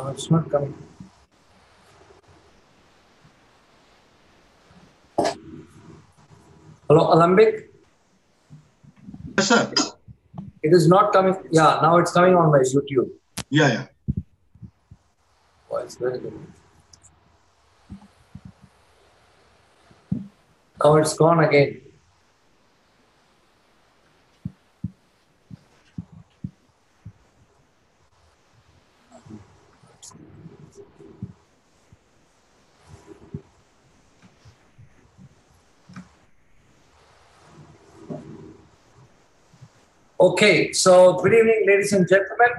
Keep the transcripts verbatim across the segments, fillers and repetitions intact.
Uh, it's not coming. Hello, Alembic? Yes, sir. It is not coming. Yeah, now it's coming on my YouTube. Yeah, yeah. Oh, it's very good. Now it's gone again. Okay, so good evening, ladies and gentlemen.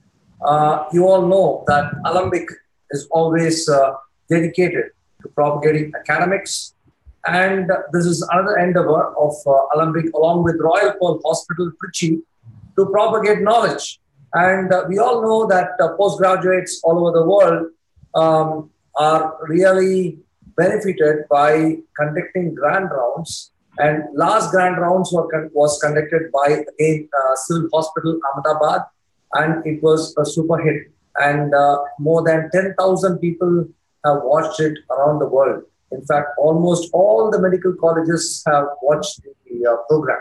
Uh, you all know that Alembic is always uh, dedicated to propagating academics, and this is another endeavor of uh, Alembic along with Royal Pearl Hospital, Trichy, to propagate knowledge. And uh, we all know that uh, postgraduates all over the world um, are really benefited by conducting grand rounds. And last grand rounds were con was conducted by again uh, Civil Hospital, Ahmedabad, and it was a super hit. And uh, more than ten thousand people have watched it around the world. In fact, almost all the medical colleges have watched the uh, program.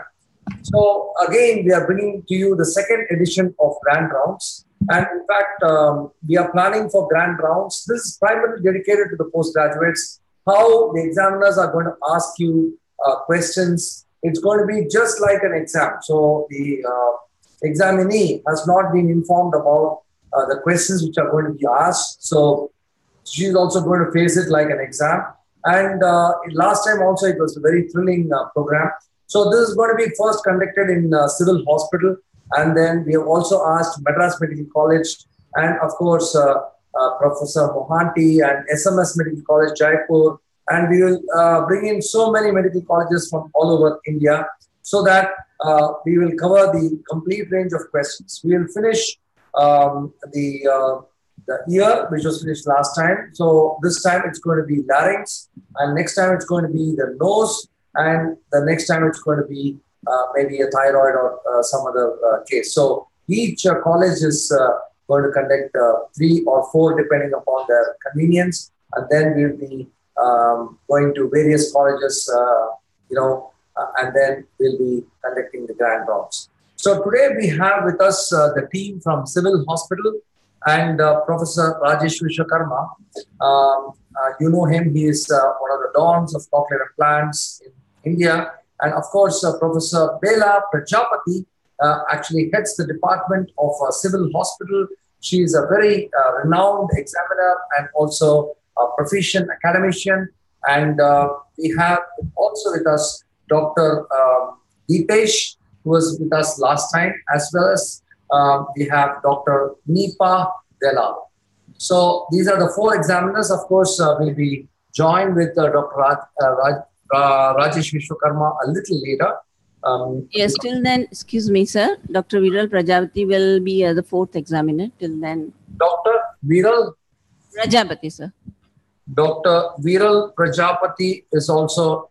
So again, we are bringing to you the second edition of Grand Rounds. And in fact, um, we are planning for Grand Rounds. This is primarily dedicated to the postgraduates, how the examiners are going to ask you uh, questions. It's going to be just like an exam. So the uh, examinee has not been informed about uh, the questions which are going to be asked. So she's also going to face it like an exam. And uh, last time also it was a very thrilling uh, program. So this is going to be first conducted in uh, Civil Hospital, and then we have also asked Madras Medical College and of course uh, uh, Professor Mohanty and S M S Medical College, Jaipur, and we will uh, bring in so many medical colleges from all over India so that uh, we will cover the complete range of questions. We will finish um, the uh, the ear, which was finished last time. So this time it's going to be larynx, and next time it's going to be the nose, and the next time it's going to be uh, maybe a thyroid or uh, some other uh, case. So each uh, college is uh, going to conduct uh, three or four depending upon their convenience, and then we'll be um, going to various colleges, uh, you know, uh, and then we'll be conducting the grand rounds. So today we have with us uh, the team from Civil Hospital and uh, Professor Rajesh Vishwakarma. Um, uh, you know him, he is uh, one of the dons of cochlear implants in India. And of course, uh, Professor Bela Prajapati uh, actually heads the department of uh, Civil Hospital. She is a very uh, renowned examiner and also a proficient academician. And uh, we have also with us Doctor Um, Deepesh, who was with us last time, as well as um, we have Doctor Nipa Delal. So these are the four examiners. Of course, uh, we'll be joined with uh, Doctor Raj, uh, Raj, uh, Rajesh Vishwakarma a little later. Um, yes, till then, excuse me, sir. Doctor Viral Prajapati will be uh, the fourth examiner. Till then, Doctor Viral Prajapati, sir. Doctor Viral Prajapati is also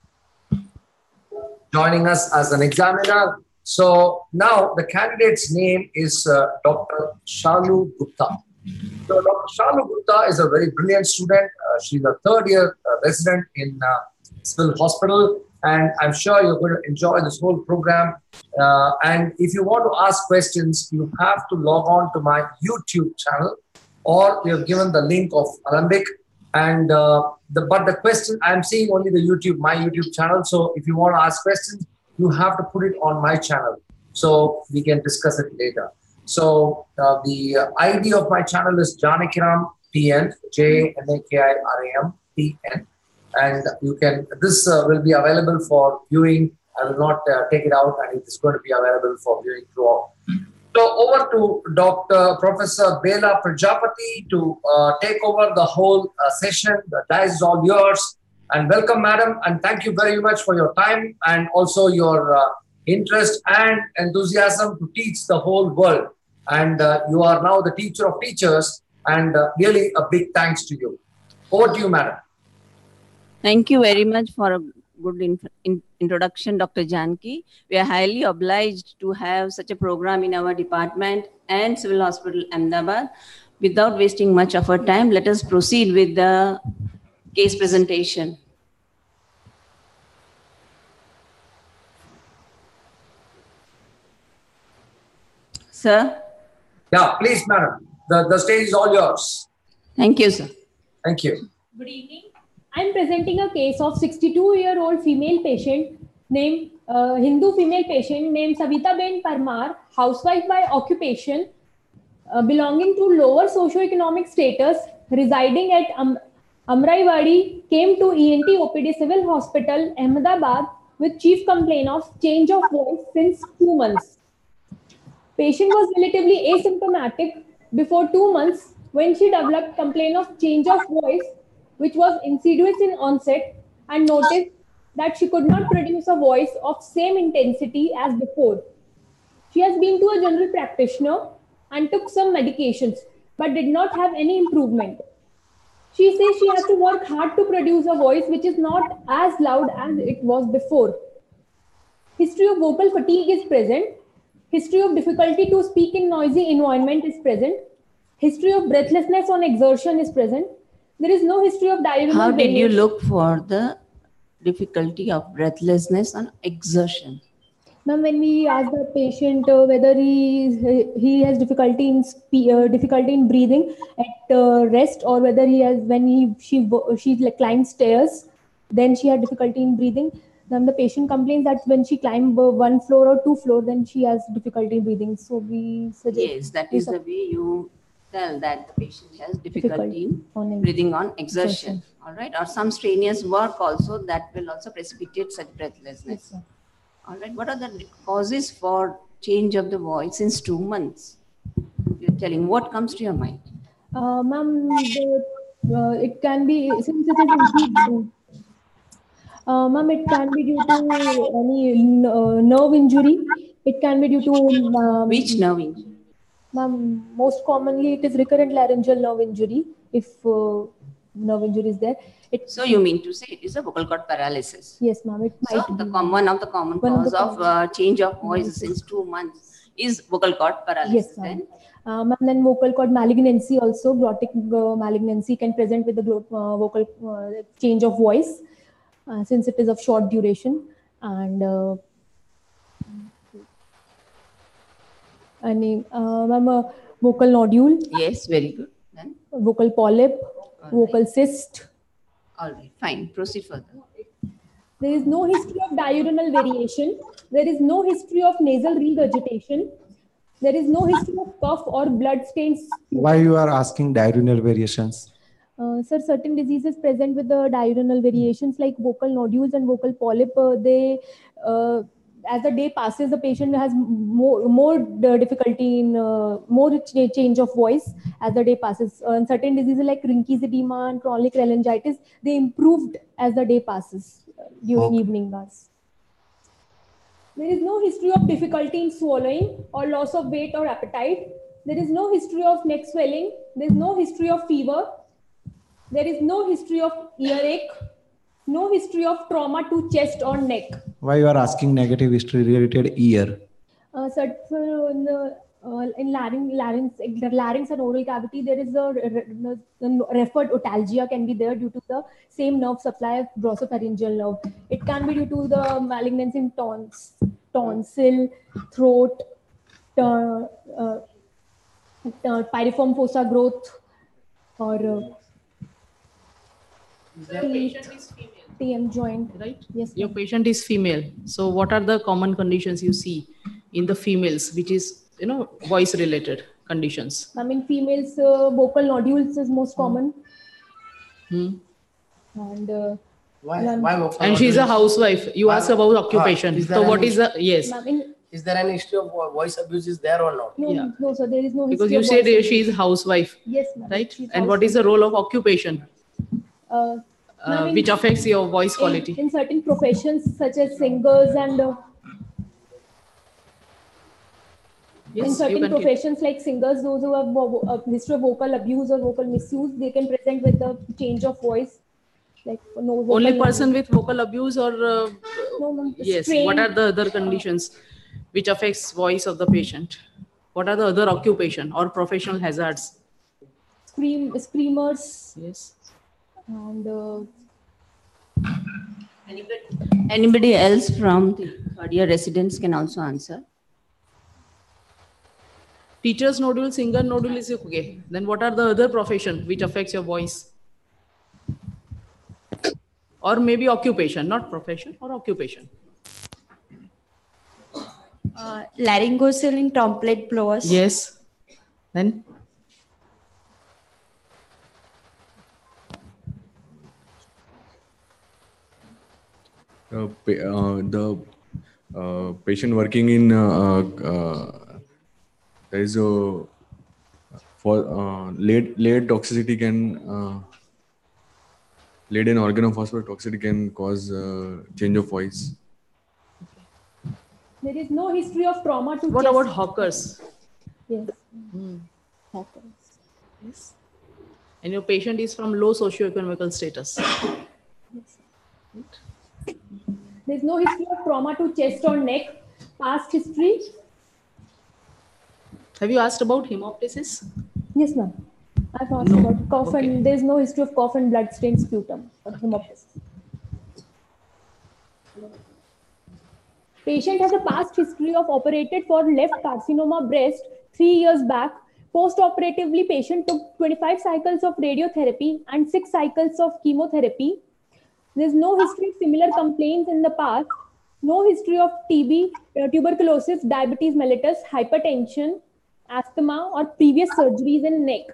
joining us as an examiner. So now the candidate's name is uh, Doctor Shalu Gupta. So Doctor Shalu Gupta is a very brilliant student. Uh, she's a third year uh, resident in uh, Civil Hospital, and I'm sure you're going to enjoy this whole program. Uh, and if you want to ask questions, you have to log on to my YouTube channel, or we have given the link of Alembic. And uh, the but the question, I'm seeing only the YouTube, my YouTube channel. So if you want to ask questions, you have to put it on my channel so we can discuss it later. So uh, the uh, I D of my channel is Janakiram T N, J N A K I R A M T N. And you can, this uh, will be available for viewing. I will not uh, take it out, and it is going to be available for viewing throughout. So over to Doctor Professor Bela Prajapati to uh, take over the whole uh, session. The dice is all yours. And welcome, madam, and thank you very much for your time and also your uh, interest and enthusiasm to teach the whole world. And uh, you are now the teacher of teachers, and uh, really a big thanks to you. Over to you, madam. Thank you very much for a good in, in, introduction, Doctor Janki. We are highly obliged to have such a program in our department and Civil Hospital Ahmedabad. without wasting much of our time, let us proceed with the case presentation. Sir? Yeah, please, madam. The, the stage is all yours. Thank you, sir. Thank you. Good evening. I am presenting a case of sixty-two-year-old female patient named uh, Hindu female patient named Savita Ben Parmar, housewife by occupation, uh, belonging to lower socioeconomic status, residing at um, Amraivadi, came to E N T O P D Civil Hospital, Ahmedabad, with chief complaint of change of voice since two months. Patient was relatively asymptomatic before two months when she developed complaint of change of voice, which was insidious in onset, and noticed that she could not produce a voice of same intensity as before. She has been to a general practitioner and took some medications, but did not have any improvement. She says she has to work hard to produce a voice which is not as loud as it was before. History of vocal fatigue is present. History of difficulty to speak in noisy environment is present. History of breathlessness on exertion is present. There is no history of diurnal How did you variation. look for the difficulty of breathlessness on exertion? Ma'am, when we ask the patient uh, whether he he has difficulty in spe uh, difficulty in breathing at uh, rest, or whether he has when he she she like climbs stairs, then she had difficulty in breathing. Then the patient complains that when she climbs uh, one floor or two floor, then she has difficulty in breathing. So we suggest Yes, that we is the sub- way you tell that the patient has difficulty in on breathing on exertion. exertion. All right, or some strenuous work also that will also precipitate such breathlessness. Yes, sir. All right, what are the causes for change of the voice since two months? You're telling, what comes to your mind? Uh, ma'am, the, uh, it can be, since it is indeed, uh, ma'am, it can be due to any n- uh, nerve injury. It can be due to, um, Which nerve injury? ma'am, most commonly it is recurrent laryngeal nerve injury. If uh, nerve injury is there, it So you mean to say it is a vocal cord paralysis? yes, ma'am, it So might the be. com- one of the common One of cause the of common- uh, change of voice Yes. since two months is vocal cord Yes, paralysis. ma'am. Then Um, and then vocal cord malignancy also, glottic uh, malignancy can present with the glo- uh, vocal uh, change of voice uh, since it is of short duration. And uh, and uh, ma'am, uh, vocal nodule, yes, very good. Then vocal polyp, All vocal cyst. all right, fine. Proceed further. There is no history of diurnal variation. There is no history of nasal regurgitation. There is no history of cough or blood stains. Why you are asking diurnal variations? Uh, sir, certain diseases present with the diurnal variations like vocal nodules and vocal polyp, uh, they, uh, as the day passes, the patient has more, more uh, difficulty in uh, more ch- change of voice as the day passes. Uh, and certain diseases like rhinitis and chronic laryngitis, they improved as the day passes uh, during Okay. evening hours. There is no history of difficulty in swallowing or loss of weight or appetite. There is no history of neck swelling. There is no history of fever. There is no history of earache. No history of trauma to chest or neck. Why you are asking negative history related ear? Uh, so, so in, the, uh, in larynx, larynx, larynx and oral cavity, there is a re- re- re- referred otalgia can be there due to the same nerve supply of glossopharyngeal nerve. It can be due to the malignancy in tons, tonsil, throat, uh, uh, uh, piriform fossa growth, or uh, Your patient is female, T M joint. right? Yes, Your ma'am. patient is female. So what are the common conditions you see in the females, which is, you know, voice related conditions? I mean, females, uh, vocal nodules is most common. Hmm. And uh, Why? Ma'am. Why vocal And she's a nodules? housewife. You Why- ask about Ah, occupation. is there So what any- is the, yes, ma'am, in, Is there any history of vo- voice abuse is there or not? no, Yeah. no, sir, there is no because history you of said voice she is abuse. housewife, Yes, ma'am. right? She's And what is the role of occupation, Uh, uh, ma'am, in- which affects your voice in, quality? in certain professions such as singers and uh, in Yes, you certain can. professions like singers, those who have vo- a history of vocal abuse or vocal misuse, they can present with the change of voice. Like no vocal Only abuse. person with vocal abuse or uh, No, ma'am, yes, strain. what are the other conditions which affects voice of the patient? What are the other occupation or professional hazards? scream, screamers, Yes. and uh, Anybody, anybody else from the third year residents can also answer. Teacher's nodule, singer nodule is okay. Then what are the other profession which affects your voice? Or maybe occupation, not profession, or occupation. Uh, laryngocele trumpet blowers. Yes. Then uh, pa- uh, the uh, patient working in uh, uh, there is a for uh, lead lead toxicity can uh, lead and organophosphate toxicity can cause uh, change of voice. there is no history of trauma to what chest. about hawkers? Yes. Hmm. Hawkers. Yes. And your patient is from low socioeconomical status. Yes. There's no history of trauma to chest or neck. Past history. Have you asked about hemoptysis? Yes, ma'am. I've asked No. about cough Okay. and there's no history of cough and blood stained sputum or hemoptysis. Patient has a past history of operated for left carcinoma breast three years back. Post-operatively, patient took twenty-five cycles of radiotherapy and six cycles of chemotherapy. There's no history of similar complaints in the past. No history of T B, uh, tuberculosis, diabetes mellitus, hypertension, asthma, or previous surgeries in neck.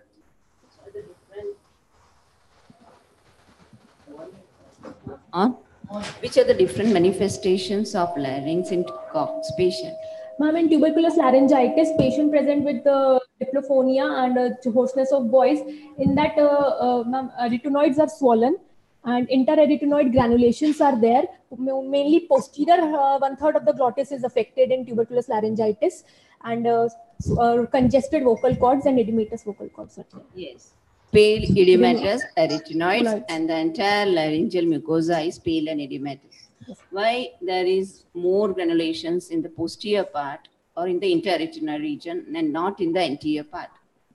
On which are the different manifestations of larynx in Cox patient? Ma'am, in tuberculous laryngitis, patient present with uh, diplophonia and uh, hoarseness of voice. In that, uh, uh, ma'am, arytenoids are swollen and interarytenoid granulations are there. M- Mainly posterior uh, one third of the glottis is affected in tuberculous laryngitis, and uh, s- uh, congested vocal cords and edematous vocal cords are there. Yes. Pale edematous arytenoids Right. and the entire laryngeal mucosa is pale and edematous. Why there is more granulations in the posterior part or in the interarytenoid region and not in the anterior part?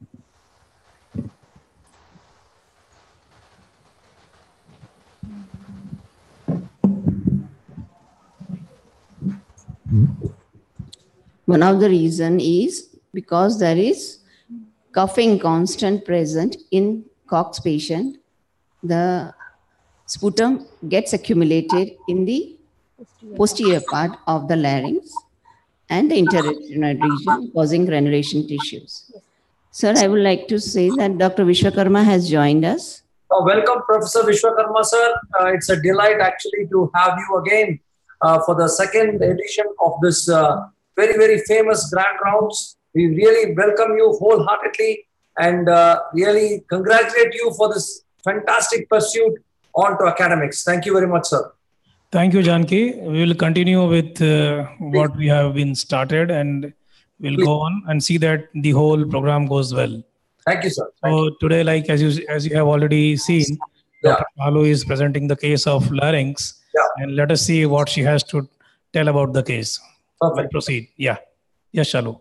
One of the reason is because there is coughing constant present in Cox patient. The sputum gets accumulated in the posterior part of the larynx and the interarytenoid region, causing granulation tissues. Sir, I would like to say that Doctor Vishwakarma has joined us. Uh, welcome, Professor Vishwakarma, sir. Uh, it's a delight actually to have you again uh, for the second edition of this uh, very, very famous Grand Rounds. We really welcome you wholeheartedly and uh, really congratulate you for this fantastic pursuit on to academics. Thank you very much, sir. Thank you, Janki. We will continue with uh, what we have been started, and we'll Please. go on and see that the whole program goes well. Thank you, sir. Thank So today, like as you as you have already seen, Yeah. Doctor Malu is presenting the case of larynx, Yeah. and let us see what she has to tell about the case. We'll Perfect. proceed. Yeah. Yes, Shalu.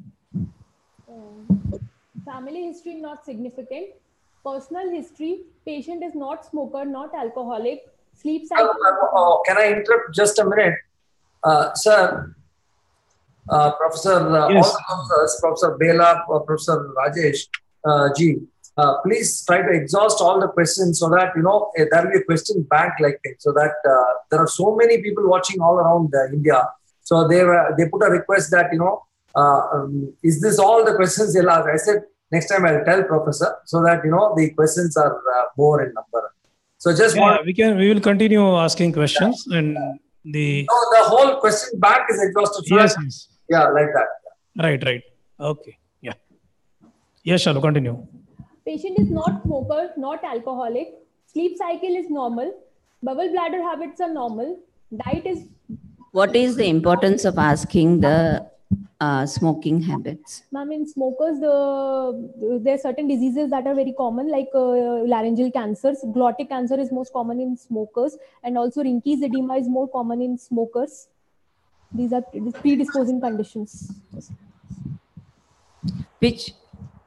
Family history not significant. Personal history, patient is not smoker, not alcoholic. Sleep Uh, cycle. uh, uh, can I interrupt just a minute? Uh, sir, uh, Professor, uh, Yes. all the professors, Professor Bela, uh, Professor Rajesh, uh, Ji, uh, please try to exhaust all the questions so that, you know, eh, there will be a question bank like thing, so that uh, there are so many people watching all around uh, India. So they were, they put a request that, you know, uh, um, is this all the questions they'll ask? I said, next time I'll tell Professor so that, you know, the questions are uh, more in number. So just Yeah, want, we can. We will continue asking questions, and the no, the whole question bank is exhausted. So yes, that- yes, yeah, like that. right, right. Okay. Yeah. Yes, Shalu, continue. Patient is not smoker, not alcoholic. Sleep cycle is normal. Bowel bladder habits are normal. Diet is, What is the importance of asking the uh, smoking habits? ma'am, in smokers, the there are certain diseases that are very common, like uh, laryngeal cancers. Glottic cancer is most common in smokers, and also Rinke's edema is more common in smokers. These are predisposing conditions. Which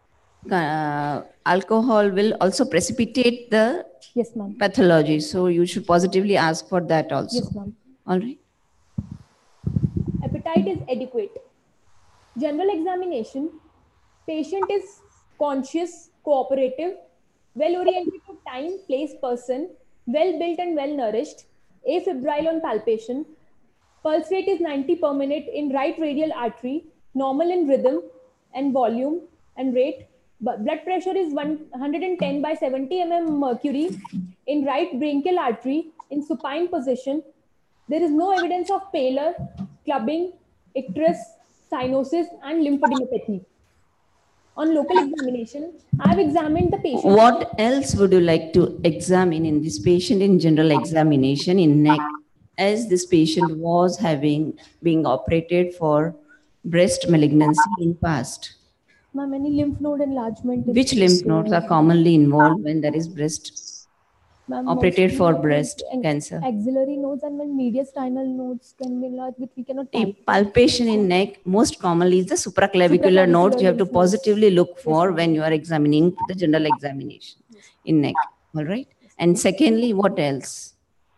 uh, alcohol will also precipitate the Yes, ma'am. pathology. So you should positively ask for that also. Yes, ma'am. All right. Appetite is adequate. General examination. Patient is conscious, cooperative, well-oriented to time, place, person, well-built and well-nourished, afebrile on palpation. Pulse rate is ninety per minute in right radial artery, normal in rhythm and volume and rate. But blood pressure is one hundred ten by seventy millimeters mercury in right branchial artery in supine position. There is no evidence of pallor, clubbing, icterus, cyanosis, and lymphadenopathy. On local examination, I have examined the patient. What else would you like to examine in this patient in general examination in neck, as this patient was having being operated for breast malignancy in past? Ma'am, any lymph node enlargement? Which lymph nodes are commonly involved when there is breast operated for breast cancer? Axillary nodes and when mediastinal nodes can be enlarged, which we cannot A palpate. palpation in neck most commonly is the supraclavicular nodes. You have to positively look for when you are examining the general examination in neck. All right. And secondly, what else?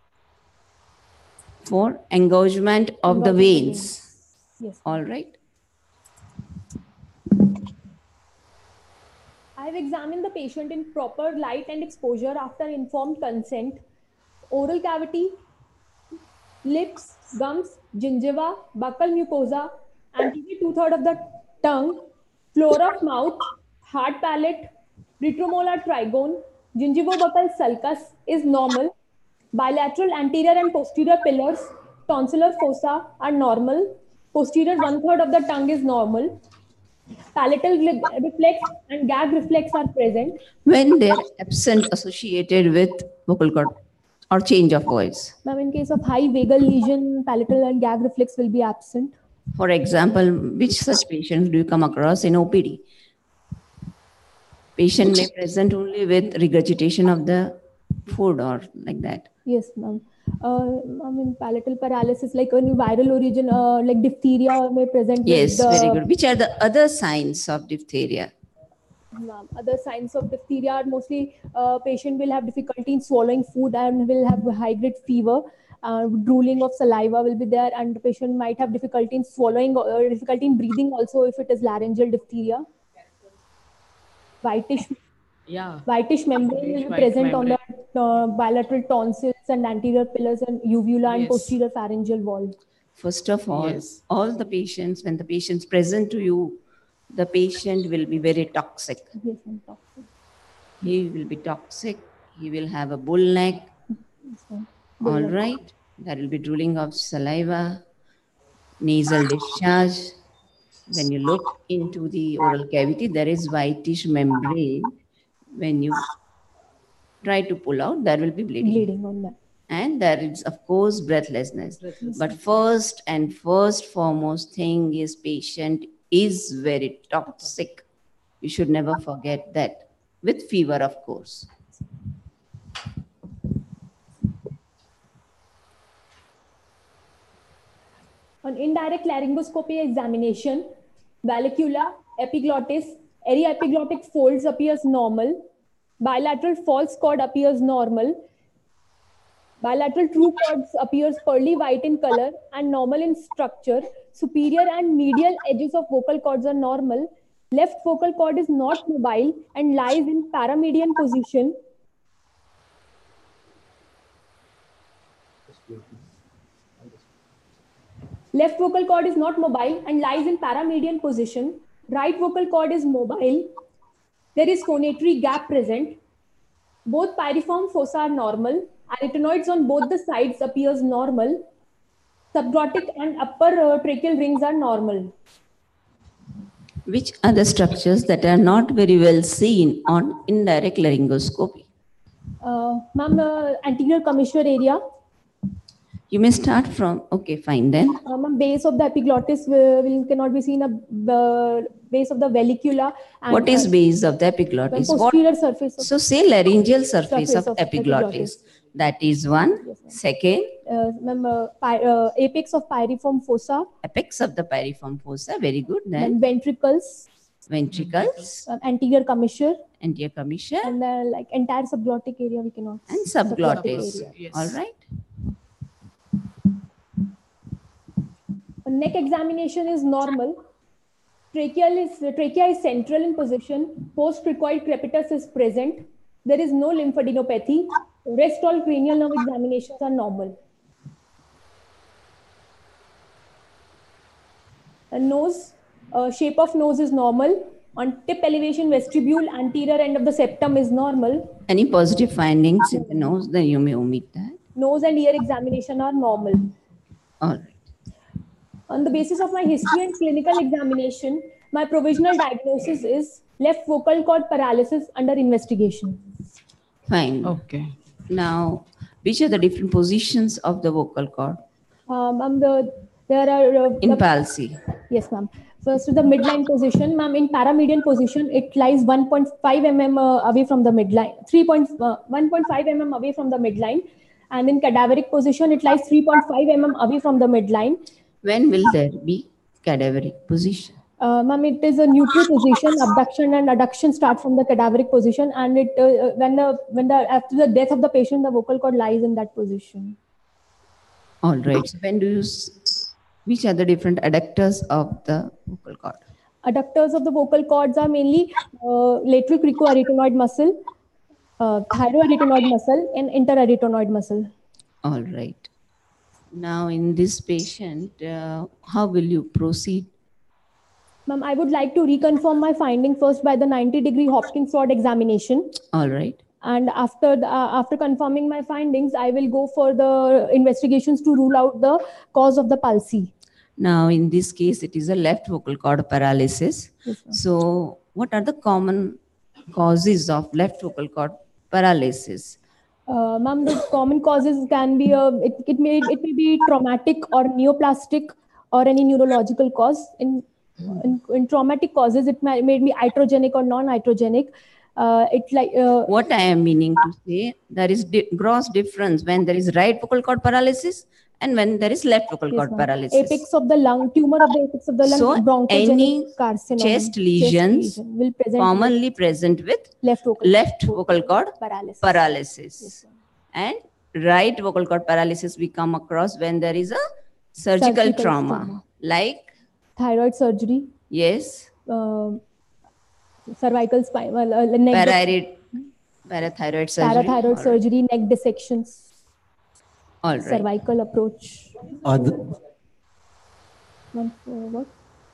For engorgement of the veins. Yes. All right. I have examined the patient in proper light and exposure after informed consent. Oral cavity, lips, gums, gingiva, buccal mucosa, anterior two-thirds of the tongue, floor of mouth, hard palate, retromolar trigone, gingivobuccal sulcus is normal. Bilateral anterior and posterior pillars, tonsillar fossa are normal. Posterior one-third of the tongue is normal. Palatal reflex and gag reflex are present. When they are absent associated with vocal cord or change of voice. Ma'am, in case of high vagal lesion, palatal and gag reflex will be absent. For example, which such patients do you come across in O P D? Patient may present only with regurgitation of the food or like that. Yes, ma'am. Uh, I mean, palatal paralysis, like a viral origin, uh, like diphtheria may present. Yes, with the, very good. Which are the other signs of diphtheria? Ma'am, other signs of diphtheria are mostly uh, patient will have difficulty in swallowing food and will have high grade fever. Uh, drooling of saliva will be there, and the patient might have difficulty in swallowing or difficulty in breathing also if it is laryngeal diphtheria. Whitish. Yeah. Whitish membrane will be White present membrane. on the uh, bilateral tonsils and anterior pillars and uvula and Yes. posterior pharyngeal wall. First of all, Yes. all the patients, when the patients present to you, the patient will be very toxic. Yes, ma'am, toxic. He will be toxic. He will have a bull neck. Yes, ma'am. All right. There will be drooling of saliva, nasal discharge. When you look into the oral cavity, there is whitish membrane. When you try to pull out, there will be bleeding. Bleeding on that. And there is, of course, breathlessness. But first and first foremost thing is patient is very toxic. You should never forget that. With fever, of course. On indirect laryngoscopy examination, vallecula, epiglottis, eri-epiglottic folds appears normal. Bilateral false chord appears normal. Bilateral true chords appears pearly white in color and normal in structure. Superior and medial edges of vocal cords are normal. Left vocal cord is not mobile and lies in paramedian position. Left vocal cord is not mobile and lies in paramedian position. Right vocal cord is mobile. There is phonatory gap present. Both pyriform fossa are normal. Arytenoids on both the sides appears normal. Subglottic and upper uh, tracheal rings are normal. Which are the structures that are not very well seen on indirect laryngoscopy? Uh, Ma'am, uh, anterior commissure area. You may start from, okay, fine then. Uh, Ma'am, base of the epiglottis will, will cannot be seen. A the base of the vallecula. And, What is uh, base of the epiglottis? the What? posterior surface. Of, So say laryngeal surface, Surface of, of epiglottis. epiglottis. That is one. Yes, ma'am. Second, uh, Ma'am, uh, py, uh, apex of pyriform fossa. apex of the pyriform fossa. Very good. Then Then ventricles. ventricles, um, anterior commissure, anterior commissure, and the like entire subglottic area we cannot. and see. subglottis. area. Yes. All right. Neck examination is normal. Tracheal is, trachea is central in position. Post-cricoid crepitus is present. There is no lymphadenopathy. Rest all cranial nerve examinations are normal. A nose, uh, shape of nose is normal. On tip elevation vestibule, anterior end of the septum is normal. Any positive findings in the nose, then you may omit that. Nose and ear examination are normal. All right. On the basis of my history and clinical examination, my provisional diagnosis is left vocal cord paralysis under investigation. Fine. Okay. Now, which are the different positions of the vocal cord Um, um, the, there are uh, in the- palsy? Yes, ma'am. First, the midline position, ma'am. In paramedian position, it lies one point five millimeters uh, away from the midline, three point one point five millimeters away from the midline, and in cadaveric position, it lies three point five millimeters away from the midline. When will there be cadaveric position? Uh, ma'am, it is a neutral position. Abduction and adduction start from the cadaveric position, and it uh, when the when the after the death of the patient, the vocal cord lies in that position. All right. So when do you? s- Which are the different adductors of the vocal cord? Adductors of the vocal cords are mainly uh, lateral cricoarytenoid muscle, uh, thyroarytenoid muscle, and interarytenoid muscle. All right. Now, in this patient, uh, how will you proceed? Ma'am, I would like to reconfirm my finding first by the ninety degree Hopkins rod examination. All right. And after the, uh, after confirming my findings, I will go for the investigations to rule out the cause of the palsy. Now, in this case, it is a left vocal cord paralysis. Yes, ma'am. So, what are the common causes of left vocal cord paralysis? Uh, ma'am, the common causes can be uh, it, it may it may be traumatic or neoplastic or any neurological cause. In in, in traumatic causes, it may, may be iatrogenic or non-iatrogenic. Uh, it like uh, What I am meaning to say, there is di- gross difference when there is right vocal cord paralysis and when there is left vocal yes, cord ma'am. paralysis. Apex of the lung, tumor of the apex of the lung, So, bronchogenic any carcinoma, chest lesions lesion will present commonly present with with left vocal left vocal cord paralysis. paralysis. Yes, ma'am. And right vocal cord paralysis we come across when there is a surgical, Surgical trauma, trauma. like, Thyroid surgery, yes, uh, cervical spine, well, uh, neck, parathyroid, parathyroid surgery. parathyroid All right. surgery, neck dissections, All right. cervical approach. Other, Ma'am, uh, what?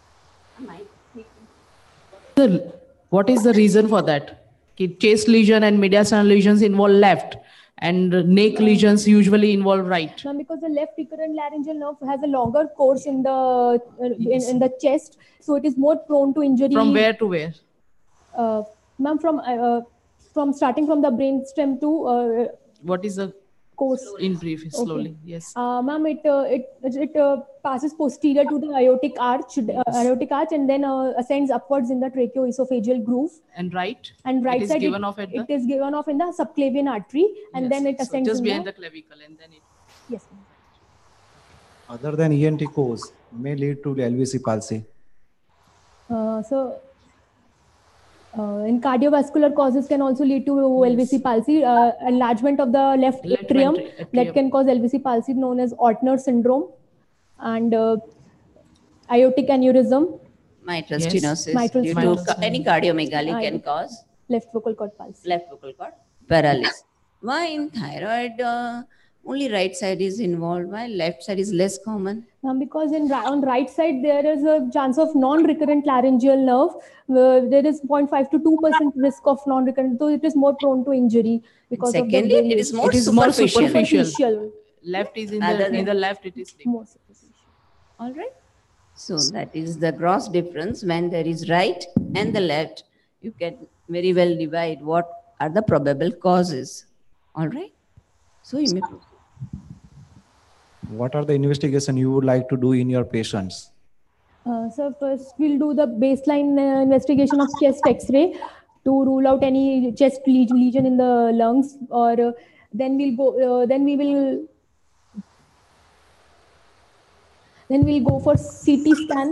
The, what is the reason for that? Ki chest lesion and mediastinal lesions involve left, and neck lesions usually involve right. Ma'am, because the left recurrent laryngeal nerve has a longer course in the uh, in, in the chest, so it is more prone to injury. From where to where? Uh, ma'am, from uh, from starting from the brainstem to uh, What is the course. in brief? Slowly, yes. Uh, ma'am, it uh, it it uh, passes posterior to the aortic arch, uh, aortic arch, and then uh, ascends upwards in the tracheoesophageal groove. And right? And right it is side, given it, off at the it is given off in the subclavian artery, and Yes. then it So ascends just in behind the, the clavicle, and then it. yes. Ma'am. other than E N T cause may lead to L V C palsy. Uh, so, uh, in cardiovascular causes can also lead to L V C palsy. Uh, enlargement of the left, Left atrium ventri- that atrium. can cause L V C palsy, known as Ortner syndrome, and uh, aortic aneurysm, Mitral Yes. stenosis Mitral due to stenosis. ca- any cardiomegaly I- can cause left vocal cord palsy. left vocal cord paralysis. Why in thyroid uh, only right side is involved? Why left side is less common? Um, because in ri- on right side there is a chance of non-recurrent laryngeal nerve. Uh, there is zero point five to two percent risk of non-recurrent, so it is more prone to injury because Secondly, of the it is more It is more superficial. superficial. superficial. Left is in Other the than- in the left. It is deep. More superficial. All right. So that is the gross difference when there is right and the left. You can very well divide what are the probable causes. All right. So you may proceed. What are the investigation you would like to do in your patients? Uh, so first we'll do the baseline uh, investigation of chest X-ray to rule out any chest le- lesion in the lungs, or uh, then we'll go. Uh, then we will. Then we'll go for C T scan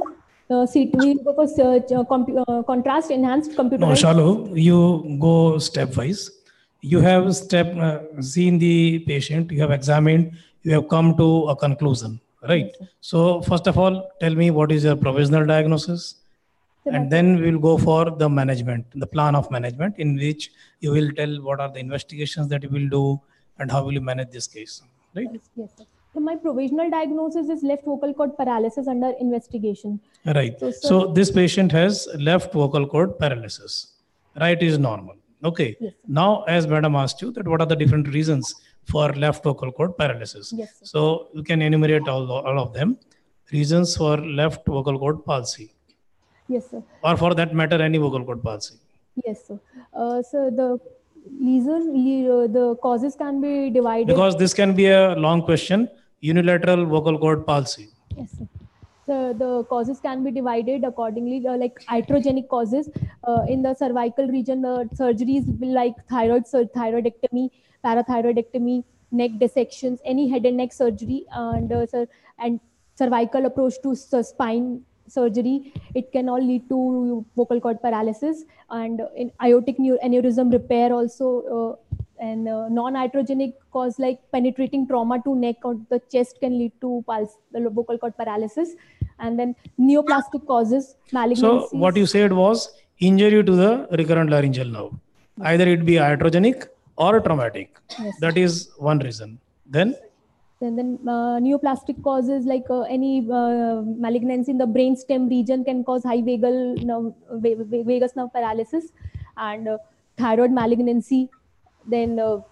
uh, C T, we'll go for search, uh, compu- uh, contrast enhanced No, computerized. Shalu, you go stepwise. You have step uh, seen the patient, you have examined, you have come to a conclusion, right? So first of all, tell me what is your provisional diagnosis, So and that's- then we'll go for the management, the plan of management, in which you will tell what are the investigations that you will do and how will you manage this case, right? Yes, yes, sir. So my provisional diagnosis is left vocal cord paralysis under investigation. Right. So, sir- So this patient has left vocal cord paralysis. Right is normal. Okay. Yes, sir. Now, as madam asked you, that what are the different reasons for left vocal cord paralysis? Yes, sir. So you can enumerate all, all of them. Reasons for left vocal cord palsy, Yes, sir. or for that matter, any vocal cord palsy. Yes, sir. Uh, so the reason, le- uh, the causes can be divided. Because this can be a long question. Unilateral vocal cord palsy. Yes, sir. So the causes can be divided accordingly, uh, like iatrogenic causes. Uh, in the cervical region, the surgeries will like thyroid, sur- thyroidectomy, parathyroidectomy, neck dissections, any head and neck surgery, and uh, sir, and cervical approach to s- spine surgery. It can all lead to vocal cord paralysis, and in aortic neu- aneurysm repair also. Uh, and uh, non-iatrogenic cause like penetrating trauma to neck or the chest can lead to pulse, the vocal cord paralysis. And then neoplastic causes, malignancies. So what you said was injury to the recurrent laryngeal nerve. Either it be iatrogenic or traumatic. Yes. That is one reason. Then And then uh, neoplastic causes like uh, any uh, malignancy in the brainstem region can cause high vagal nerve, va- va- vagus nerve paralysis, and uh, thyroid malignancy. Then uh,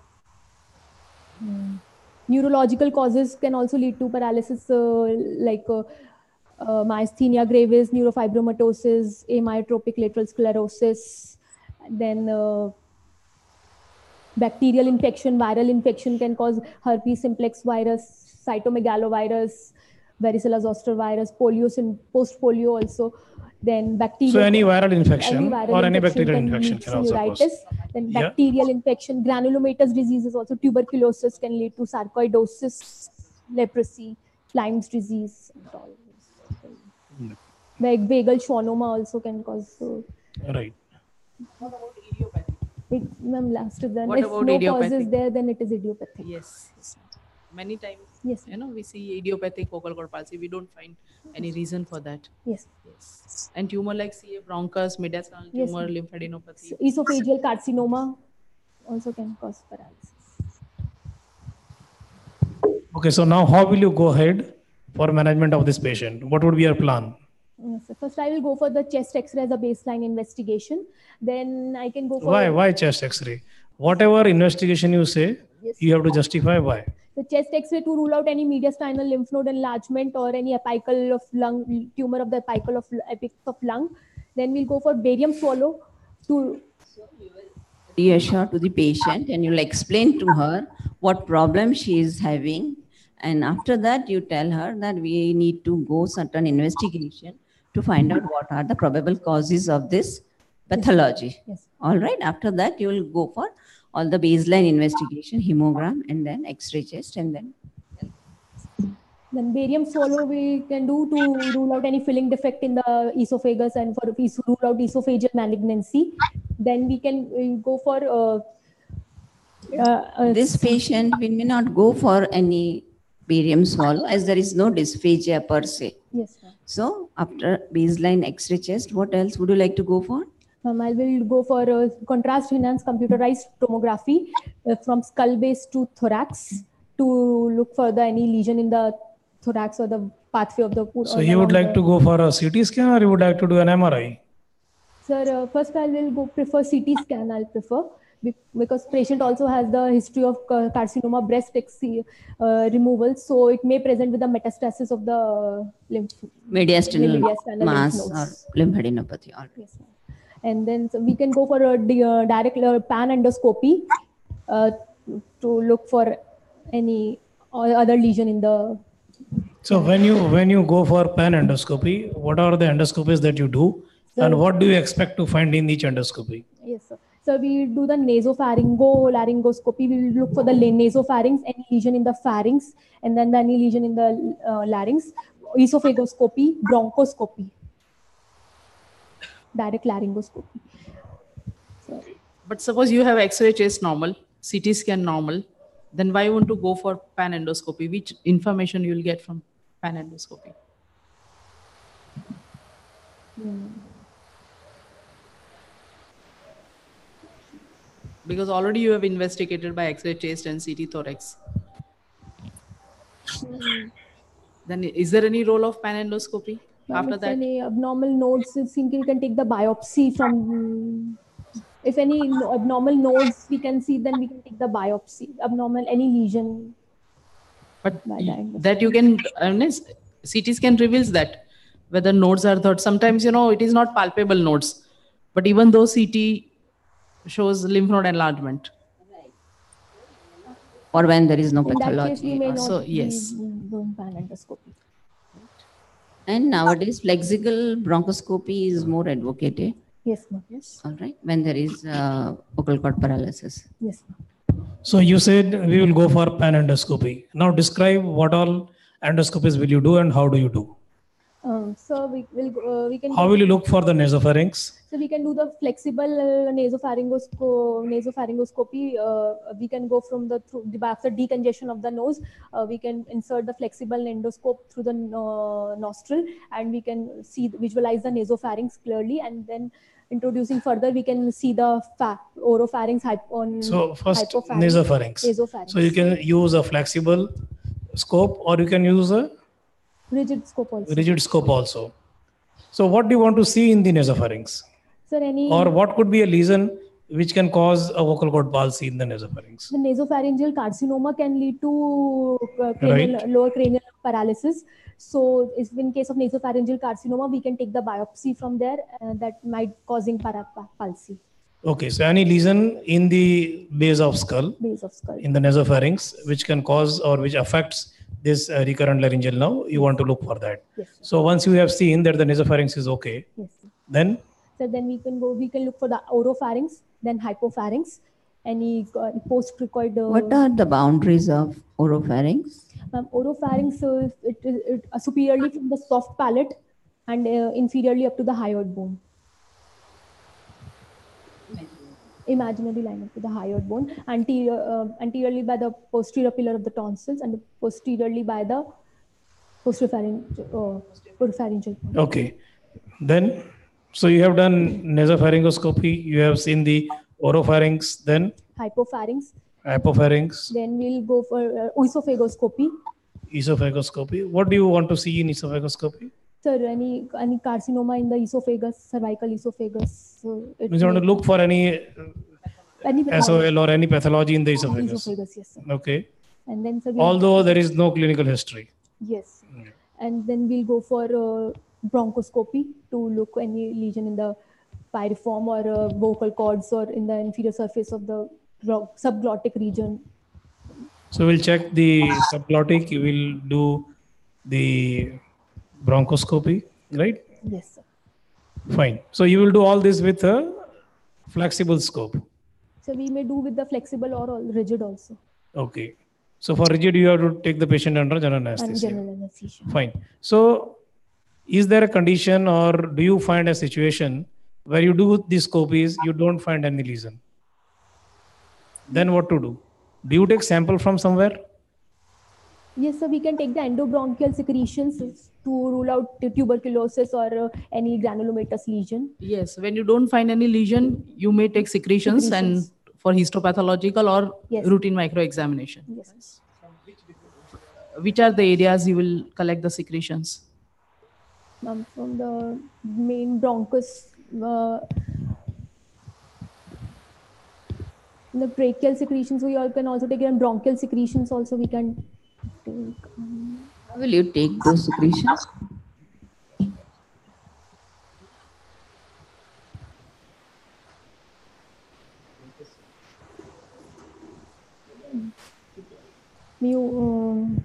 hmm, neurological causes can also lead to paralysis, uh, like uh, uh, myasthenia gravis, neurofibromatosis, amyotrophic lateral sclerosis. Then uh, bacterial infection, viral infection can cause herpes simplex virus, cytomegalovirus, varicella zoster virus, polio, syn- post-polio also. Then bacterial. So any viral infection any viral or any infection bacterial can infection lead can also cause. cellulitis. Then Yeah. bacterial infection, granulomatous diseases also, tuberculosis can lead to sarcoidosis, leprosy, Lyme's disease, and all this. Like vagal schwannoma also can cause. Uh, Right. What about idiopathic? it, ma'am, last then What if about no idiopathic? cause is there, then it is idiopathic. Yes. Many times, Yes. you know, we see idiopathic vocal cord palsy. We don't find any reason for that. Yes. Yes. And tumor like C A bronchus, mediastinal Yes, tumor, ma'am. lymphadenopathy. So esophageal carcinoma also can cause paralysis. Okay, so now how will you go ahead for management of this patient? What would be your plan? Yes, sir. First, I will go for the chest X-ray as a baseline investigation. Then I can go for Why? Why chest X-ray? Whatever investigation you say, Yes. you have to justify why. the chest X-ray to rule out any mediastinal lymph node enlargement or any apical of lung tumor of the apical of apex of lung. Then we'll go for barium swallow to Reassure to the patient and you'll explain to her what problem she is having. And after that, you tell her that we need to go certain investigation to find out what are the probable causes of this pathology. Yes. All right. After that, you will go for all the baseline investigation, hemogram, and then X-ray chest, and then then barium swallow we can do to rule out any filling defect in the esophagus and for es- rule out esophageal malignancy. Then we can uh, go for uh, uh, uh, this patient, we may not go for any barium swallow as there is no dysphagia per se. Yes, ma'am. So after baseline X-ray chest, what else would you like to go for? Um, I will go for uh, contrast enhanced computerized tomography uh, from skull base to thorax to look for the any lesion in the thorax or the pathway of the. So you would like to go for a C T scan or you would like to do an M R I? Sir, uh, first I will go prefer C T scan. I'll prefer be- because patient also has the history of uh, carcinoma breast ex- uh, removal, so it may present with the metastasis of the lymph Mediastinal mediastinal mass lymph or nodes. lymphadenopathy. All right. Yes, ma'am. And then so we can go for a di- uh, direct uh, pan endoscopy uh, to look for any o- other lesion in the. So when you when you go for pan endoscopy, what are the endoscopies that you do, and Sir- what do you expect to find in each endoscopy? Yes, sir. So we do the nasopharyngo laryngoscopy. We will look for the la- nasopharynx, any lesion in the pharynx, and then the any lesion in the uh, larynx. Esophagoscopy, bronchoscopy. direct laryngoscopy. So, But suppose you have X-ray chest normal, C T scan normal, then why you want to go for pan endoscopy? Which information you will get from pan endoscopy? hmm. Because already you have investigated by X-ray chest and C T thorax. Then is there any role of pan endoscopy Ma'am, after if that? any abnormal nodes, it seems we can take the biopsy from. If any no- abnormal nodes we can see, then we can take the biopsy. Abnormal any lesion. But by y- the endoscopy. that you can, I mean, C T scan reveals that whether nodes are thought. Sometimes, you know, it is not palpable nodes, but even though C T shows lymph node enlargement. Or when there is no In that case, we pathology. may or- not So, be yes. doing pan endoscopy. And nowadays, flexible bronchoscopy is more advocated. Yes, ma'am. Yes. All right, when there is uh, vocal cord paralysis. Yes, ma'am. So you said we will go for pan endoscopy. Now describe what all endoscopies will you do and how do you do? Um, so we will uh, we can. How will you look for the nasopharynx? So we can do the flexible uh, nasopharyngosco- nasopharyngoscopy. Uh, we can go from the through the after decongestion of the nose. Uh, we can insert the flexible endoscope through the uh, nostril, and we can see visualize the nasopharynx clearly. And then introducing further, we can see the fa- oropharynx hypo- on So first hypopharynx, nasopharynx. nasopharynx. So you can use a flexible scope or you can use a rigid scope also. rigid scope also. So what do you want to see in the nasopharynx? Sir, any Or what could be a lesion which can cause a vocal cord palsy in the nasopharynx? the nasopharyngeal carcinoma can lead to uh, cranial, Right. lower cranial paralysis. So, if in case of nasopharyngeal carcinoma, we can take the biopsy from there uh, that might causing para- pa- palsy, Okay, so any lesion in the base of skull, base of skull. in the nasopharynx, which can cause or which affects this uh, recurrent laryngeal nerve, you want to look for that. Yes, sir. So once you have seen that the nasopharynx is okay, Yes, sir. then So then we can go. We can look for the oropharynx, then hypopharynx, any uh, post-cricoid. Uh, What are the boundaries of oropharynx? Um, oropharynx, so it is it, uh, superiorly from the soft palate and uh, inferiorly up to the hyoid bone. Imaginary line up to the hyoid bone, anterior, uh, anteriorly by the posterior pillar of the tonsils and posteriorly by the postpharyngeal. Uh, postpharyngeal. okay. Then, so you have done nasopharyngoscopy, you have seen the oropharynx, then Hypopharynx. hypopharynx, Then we'll go for uh, oesophagoscopy. esophagoscopy. What do you want to see in esophagoscopy? Sir, any any carcinoma in the esophagus, cervical esophagus. So it You want to may- look for any any S O L or any pathology in the esophagus. esophagus, yes, sir. Okay. And then so we'll- Although there is no clinical history. Yes. And then we'll go for uh, bronchoscopy to look any lesion in the piriform or uh, vocal cords or in the inferior surface of the bro- subglottic region. So we'll check the subglottic, you will do the bronchoscopy, right? Yes, sir. Fine. So you will do all this with a flexible scope. So we may do with the flexible or all rigid also. Okay. So for rigid, you have to take the patient under general And anesthesia. general anesthesia. Fine. So is there a condition or do you find a situation where you do the scopies, you don't find any lesion? Then what to do? Do you take sample from somewhere? Yes, sir. We can take the endobronchial secretions to rule out t- tuberculosis or uh, any granulomatous lesion. Yes, when you don't find any lesion, you may take secretions, Secretions. and for histopathological or Yes. routine microexamination. Yes. Which are the areas you will collect the secretions? Um, from the main bronchus, uh, the brachial secretions, we all can also take and bronchial secretions also we can take. Um, How will you take those secretions? you, um,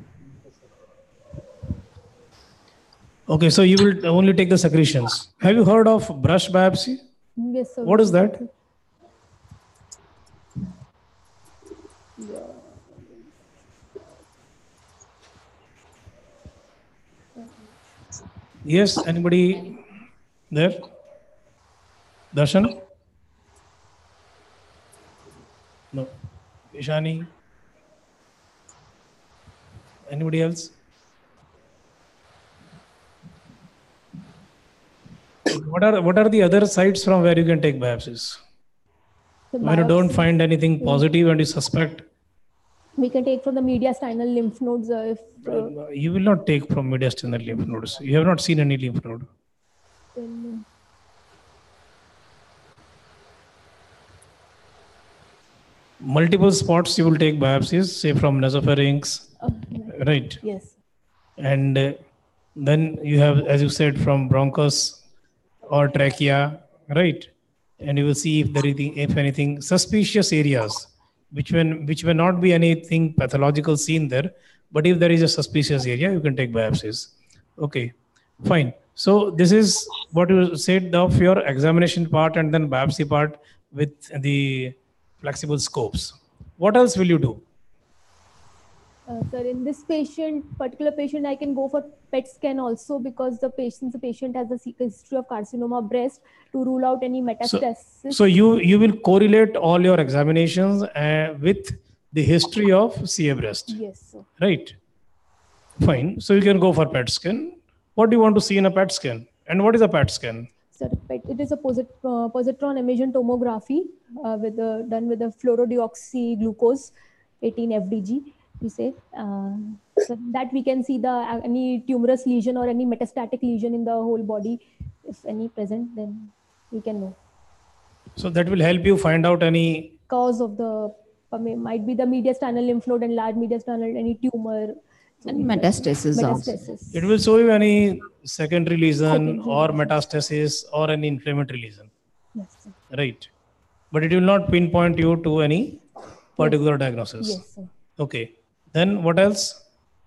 Okay, so you will only take the secretions. Have you heard of brush biopsy? yes, sir. What is that? Yes, anybody there? Darshan? No. Ishani? Anybody else? What are what are the other sites from where you can take biopsies? The When you don't biopsy- find anything positive and you suspect, We can take from the mediastinal lymph nodes uh, if uh, you will not take from mediastinal lymph nodes. You have not seen any lymph node. then, Multiple spots you will take biopsies, say from nasopharynx, uh, right? yes. And uh, then you have, as you said, from bronchus or trachea, right? And you will see if there is, if anything, suspicious areas, which when which may not be anything pathological seen there, but if there is a suspicious area, you can take biopsies. Okay, fine. So this is what you said of your examination part and then biopsy part with the flexible scopes. What else will you do? Uh, sir, in this patient, particular patient, I can go for P E T scan also because the patient, the patient has a history of carcinoma of breast to rule out any metastasis. So you you will correlate all your examinations uh, with the history of C A breast, Yes, sir. right? Fine. So you can go for P E T scan. What do you want to see in a P E T scan? And what is a P E T scan? Sir, it is a posit uh, positron emission tomography uh, with the, done with the fluorodeoxyglucose eighteen F D G. We say uh, so that we can see the uh, any tumorous lesion or any metastatic lesion in the whole body. If any present, then we can know. So that will help you find out any. Cause of the uh, may- might be the mediastinal lymph node and large mediastinal any tumor. And metastasis also. Metastasis. It will show you any secondary lesion Secondary or lesions. metastasis or any inflammatory lesion, Yes, sir. right? But it will not pinpoint you to any particular diagnosis. Yes, sir. Okay. Then what else?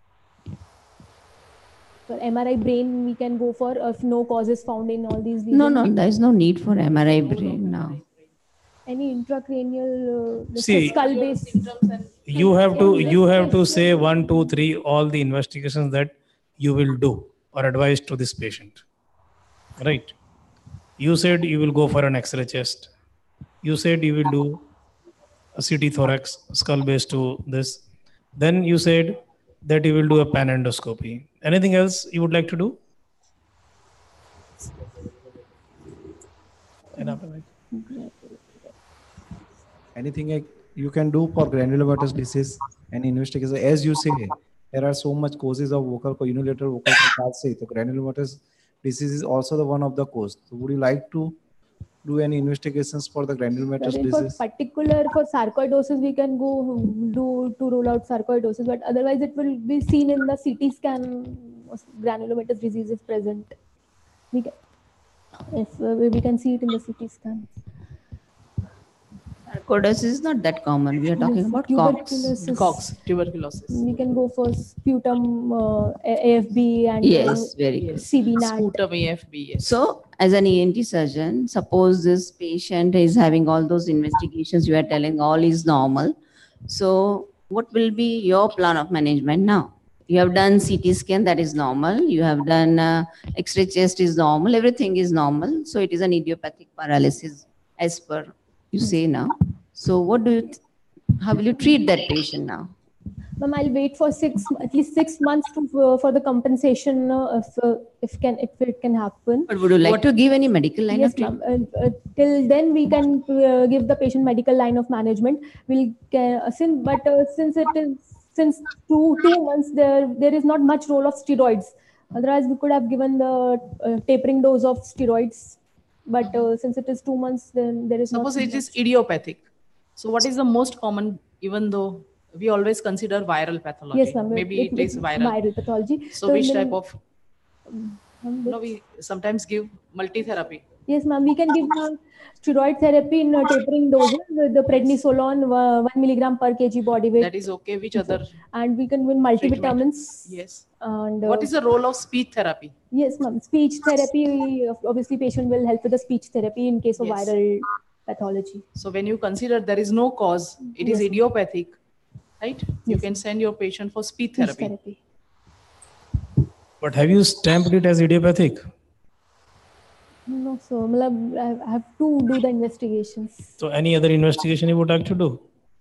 For M R I brain, we can go for if no cause is found in all these lesions. No, no, there is no need for M R I brain now. Any intracranial uh, See, skull base. You have to you have to say one, two, three, all the investigations that you will do or advise to this patient, right? You said you will go for an X-ray chest. You said you will do a C T thorax, skull base to this. Then you said that you will do a pan endoscopy. Anything else you would like to do? Anything like you can do for granulomatous disease and investigation. As you say, there are so much causes of vocal unilateral vocal palsy. So granulomatous disease is also the one of the cause. So would you like to do any investigations for the granulomatous Sir, in for disease? particular for sarcoidosis, we can go do to rule out sarcoidosis, but otherwise it will be seen in the C T scan. Granulomatous disease if present. We can, if uh, we can see it in the C T scan. Sarcoidosis is not that common. We are talking Yes, about COX. tuberculosis. COX, tuberculosis. We can go for sputum uh, A F B and Yes, uh, very good. C B nat. Sputum A F B, yes. So, as an E N T surgeon, suppose this patient is having all those investigations you are telling all is normal. So, what will be your plan of management now? You have done C T scan, that is normal. You have done uh, X-ray chest is normal. Everything is normal. So, it is an idiopathic paralysis as per you say now. So, what do you, th- how will you treat that patient now? Ma'am, I'll wait for six, at least six months to, uh, for the compensation uh, if, uh, if can if it can happen. But would you like to give any medical line Yes, of treatment? ma'am. Uh, uh, till then, we can uh, give the patient medical line of management. We'll uh, since but uh, since it is since two two months there there is not much role of steroids. Otherwise, we could have given the uh, tapering dose of steroids. But uh, since it is two months, then there is Suppose not it is idiopathic. So what is the most common, even though we always consider viral pathology? Yes, ma'am. Maybe it, it is viral. Viral pathology. So, which then- type of, Um, no, we sometimes give multi-therapy. Yes, ma'am. We can give uh, steroid therapy in uh, tapering doses with the prednisolone, uh, one milligram per kg body weight. That is okay. Which other? And we can win multivitamins. Yes. And uh, What is the role of speech therapy? Yes, ma'am. Speech therapy. Obviously, patient will help with the speech therapy in case of Yes. viral pathology. So when you consider there is no cause, it is Yes. idiopathic, right? You Yes. can send your patient for speech Speech therapy. therapy. But have you stamped it as idiopathic? No, so matlab, I have to do the investigations. So any other investigation you would like to do?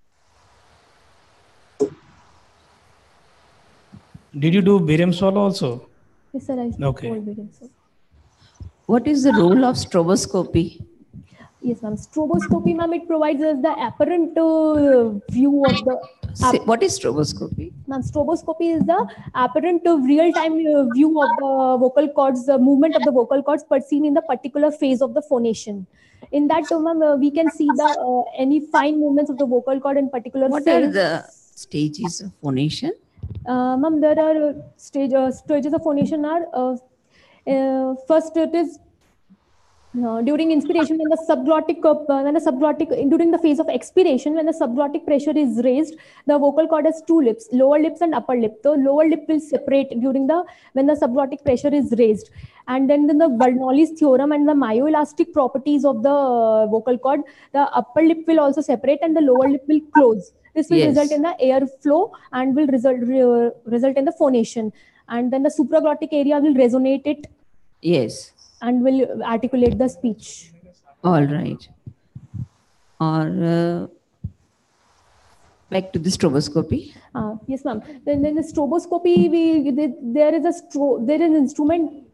Did you do barium swallow also? Yes, sir. I Okay. told barium swallow. What is the role of stroboscopy? Yes, ma'am. Stroboscopy, ma'am, it provides us the apparent uh, view of the. Say, what is stroboscopy? Ma'am, stroboscopy is the apparent uh, real-time uh, view of the vocal cords, the movement of the vocal cords, but seen in the particular phase of the phonation. In that, uh, ma'am, uh, we can see the uh, any fine movements of the vocal cord in particular What phase. are the stages of phonation? Uh, ma'am, there are uh, stage, uh, stages of phonation are uh, uh, first it is uh, during inspiration when the subglottic uh, when the subglottic during the phase of expiration when the subglottic pressure is raised, the vocal cord has two lips, lower lips and upper lip. The lower lip will separate during the when the subglottic pressure is raised, and then, then the Bernoulli's theorem and the myoelastic properties of the uh, vocal cord, the upper lip will also separate and the lower lip will close. This will Yes. result in the air flow and will result re, result in the phonation, and then the supraglottic area will resonate it Yes. and will articulate the speech. All right. Or uh, back to the stroboscopy. Uh, yes, ma'am. Then, then the stroboscopy, we the, there is a stro there is an instrument.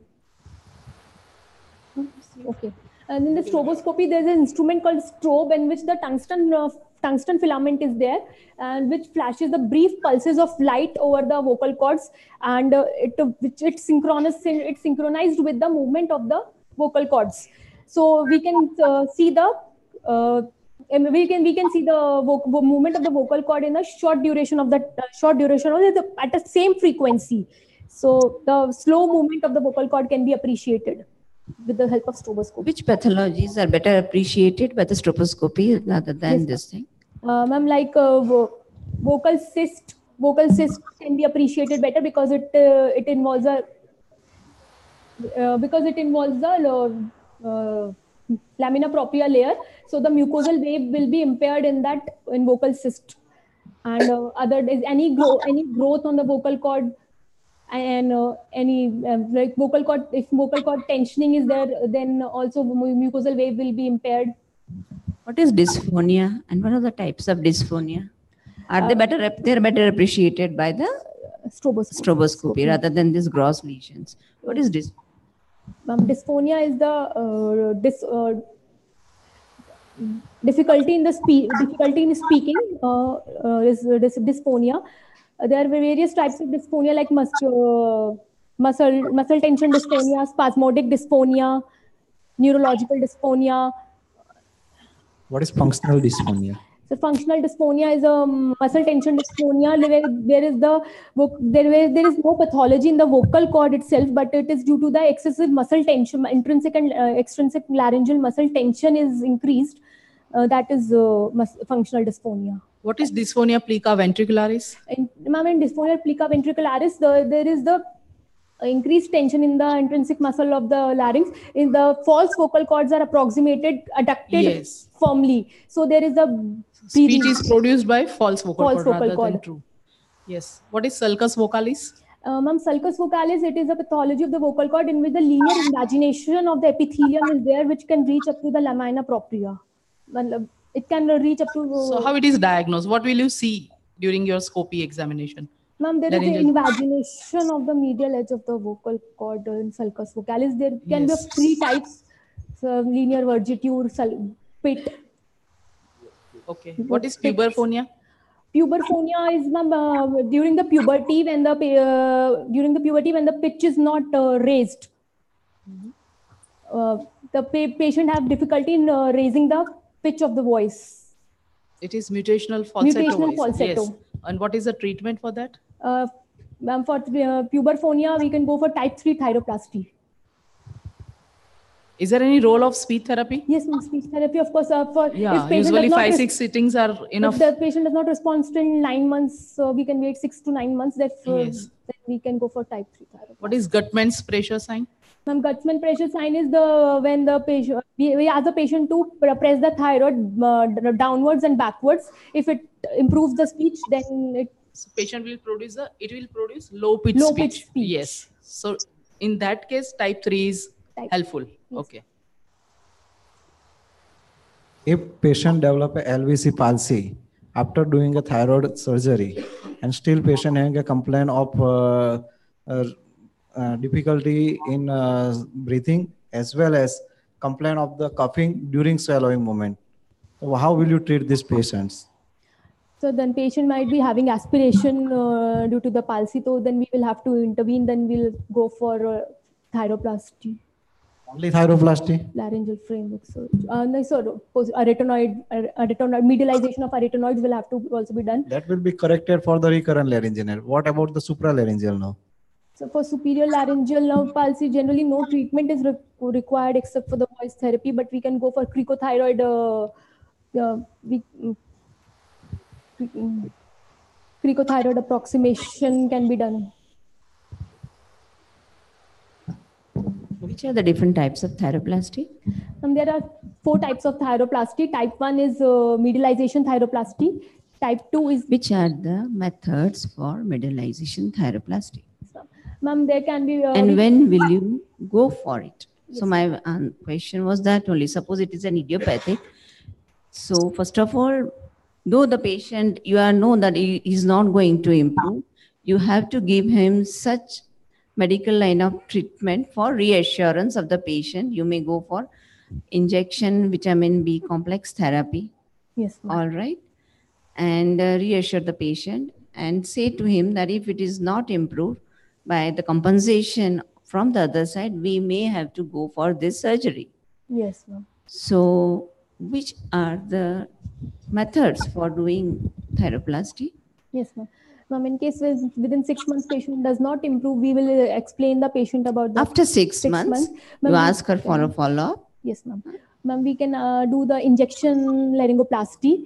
Okay. And in the stroboscopy, there is an instrument called strobe, in which the tungsten uh, tungsten filament is there, and which flashes the brief pulses of light over the vocal cords, and uh, it uh, which it synchronous it synchronized with the movement of the vocal cords. So we can uh, see the uh, and we can we can see the vo- vo- movement of the vocal cord in a short duration of the uh, short duration of the, at the same frequency. So the slow movement of the vocal cord can be appreciated with the help of stroboscopy. Which pathologies are better appreciated by the stroboscopy rather than Yes, this thing? Uh, ma'am, like uh, vo- vocal cyst, vocal cyst can be appreciated better because it uh, it involves a uh, because it involves the uh, lamina propria layer. So the mucosal wave will be impaired in that in vocal cyst, and uh, other is any grow any growth on the vocal cord, and uh, any um, like vocal cord if vocal cord tensioning is there, then also mu- mucosal wave will be impaired. What is dysphonia and what are the types of dysphonia? Are they Uh, better, they're better appreciated by the Stroboscopy. stroboscopy rather than these gross lesions? What is this? Ma'am, dysphonia is the uh, dis, uh, difficulty in the spe- difficulty in speaking uh, uh, is uh, dys- dysphonia. Uh, there are various types of dysphonia like mus- uh, muscle muscle tension dysphonia, spasmodic dysphonia, neurological dysphonia. What is functional dysphonia? So functional dysphonia is a muscle tension dysphonia where there is the voc- there where there is no pathology in the vocal cord itself, but it is due to the excessive muscle tension, intrinsic and uh, extrinsic laryngeal muscle tension is increased. Uh, that is uh, mus- functional dysphonia. What is dysphonia plica ventricularis? In, ma'am, in dysphonia plica ventricularis, the, there is the increased tension in the intrinsic muscle of the larynx. In the false vocal cords are approximated, adducted Yes. firmly. So there is a Speech is produced by false vocal False cord vocal rather cord. than true. Yes. What is sulcus vocalis? Uh, Ma'am, sulcus vocalis, it is a pathology of the vocal cord in which the linear invagination of the epithelium is there, which can reach up to the lamina propria. Well, it can reach up to. Uh, So how it is diagnosed? What will you see during your scopy examination? Ma'am, there is an Laryngeal- invagination of the medial edge of the vocal cord in sulcus vocalis. There can Yes. be three types: so linear vergeture, sul- pit. Okay. What is puberphonia? Puberphonia is ma'am, uh, during the puberty when the pa- uh, during the puberty when the pitch is not uh, raised. Uh, the pa- patient have difficulty in uh, raising the pitch of the voice. It is mutational falsetto. Mutational voice. falsetto. Yes. And what is the treatment for that? Uh, ma'am, for uh, puberphonia, we can go for type three thyroplasty. Is there any role of speech therapy? Yes, ma'am, speech therapy, of course. Uh, for Yeah, if patient usually does not five, res- six sittings are enough. If the patient does not respond till nine months, so we can wait six to nine months. That uh, Yes. then we can go for type three thyroplasty. What is Gutmann's pressure sign? Ma'am, Gutzman pressure sign is the when the patient we, we ask the patient to pr- press the thyroid uh, d- downwards and backwards. If it improves the speech, then it So patient will produce a, it will produce low pitch Low speech. pitch speech. Yes. So in that case, type three is Type- helpful. Yes. Okay. If patient develop a L V C palsy after doing a thyroid surgery, and still patient having a complaint of uh, uh, uh, difficulty in uh, breathing as well as complaint of the coughing during swallowing moment, so how will you treat these patients? So then patient might be having aspiration uh, due to the palsy. So then we will have to intervene. Then we'll go for uh, thyroplasty. Only thyroplasty? Laryngeal framework. So, uh, no, so arytenoid, arytenoid, medialization of arytenoids will have to also be done. That will be corrected for the recurrent laryngeal. What about the supralaryngeal now? So for superior laryngeal nerve palsy, generally no treatment is re required except for the voice therapy, but we can go for cricothyroid. Uh, uh, we, cricothyroid approximation can be done. Which are the different types of thyroplasty? And there are four types of thyroplasty. Type one is uh, medialization thyroplasty. Type two is... Which are the methods for medialization thyroplasty? So, ma'am, there can be... Uh, and when will you go for it? Yes. So my um, question was that only, suppose it is an idiopathic. So first of all, though the patient, you are know that he is not going to improve, you have to give him such medical line of treatment for reassurance of the patient. You may go for injection vitamin B complex therapy. Yes, all right. And uh, reassure the patient and say to him that if it is not improved by the compensation from the other side, we may have to go for this surgery. Yes, ma'am. So which are the methods for doing thyroplasty? Yes, ma'am. Ma'am, in case within six months patient does not improve, we will explain the patient about that. After six, six months, months you ask her for a follow-up? Yes, ma'am. Ma'am, we can uh, do the injection laryngoplasty.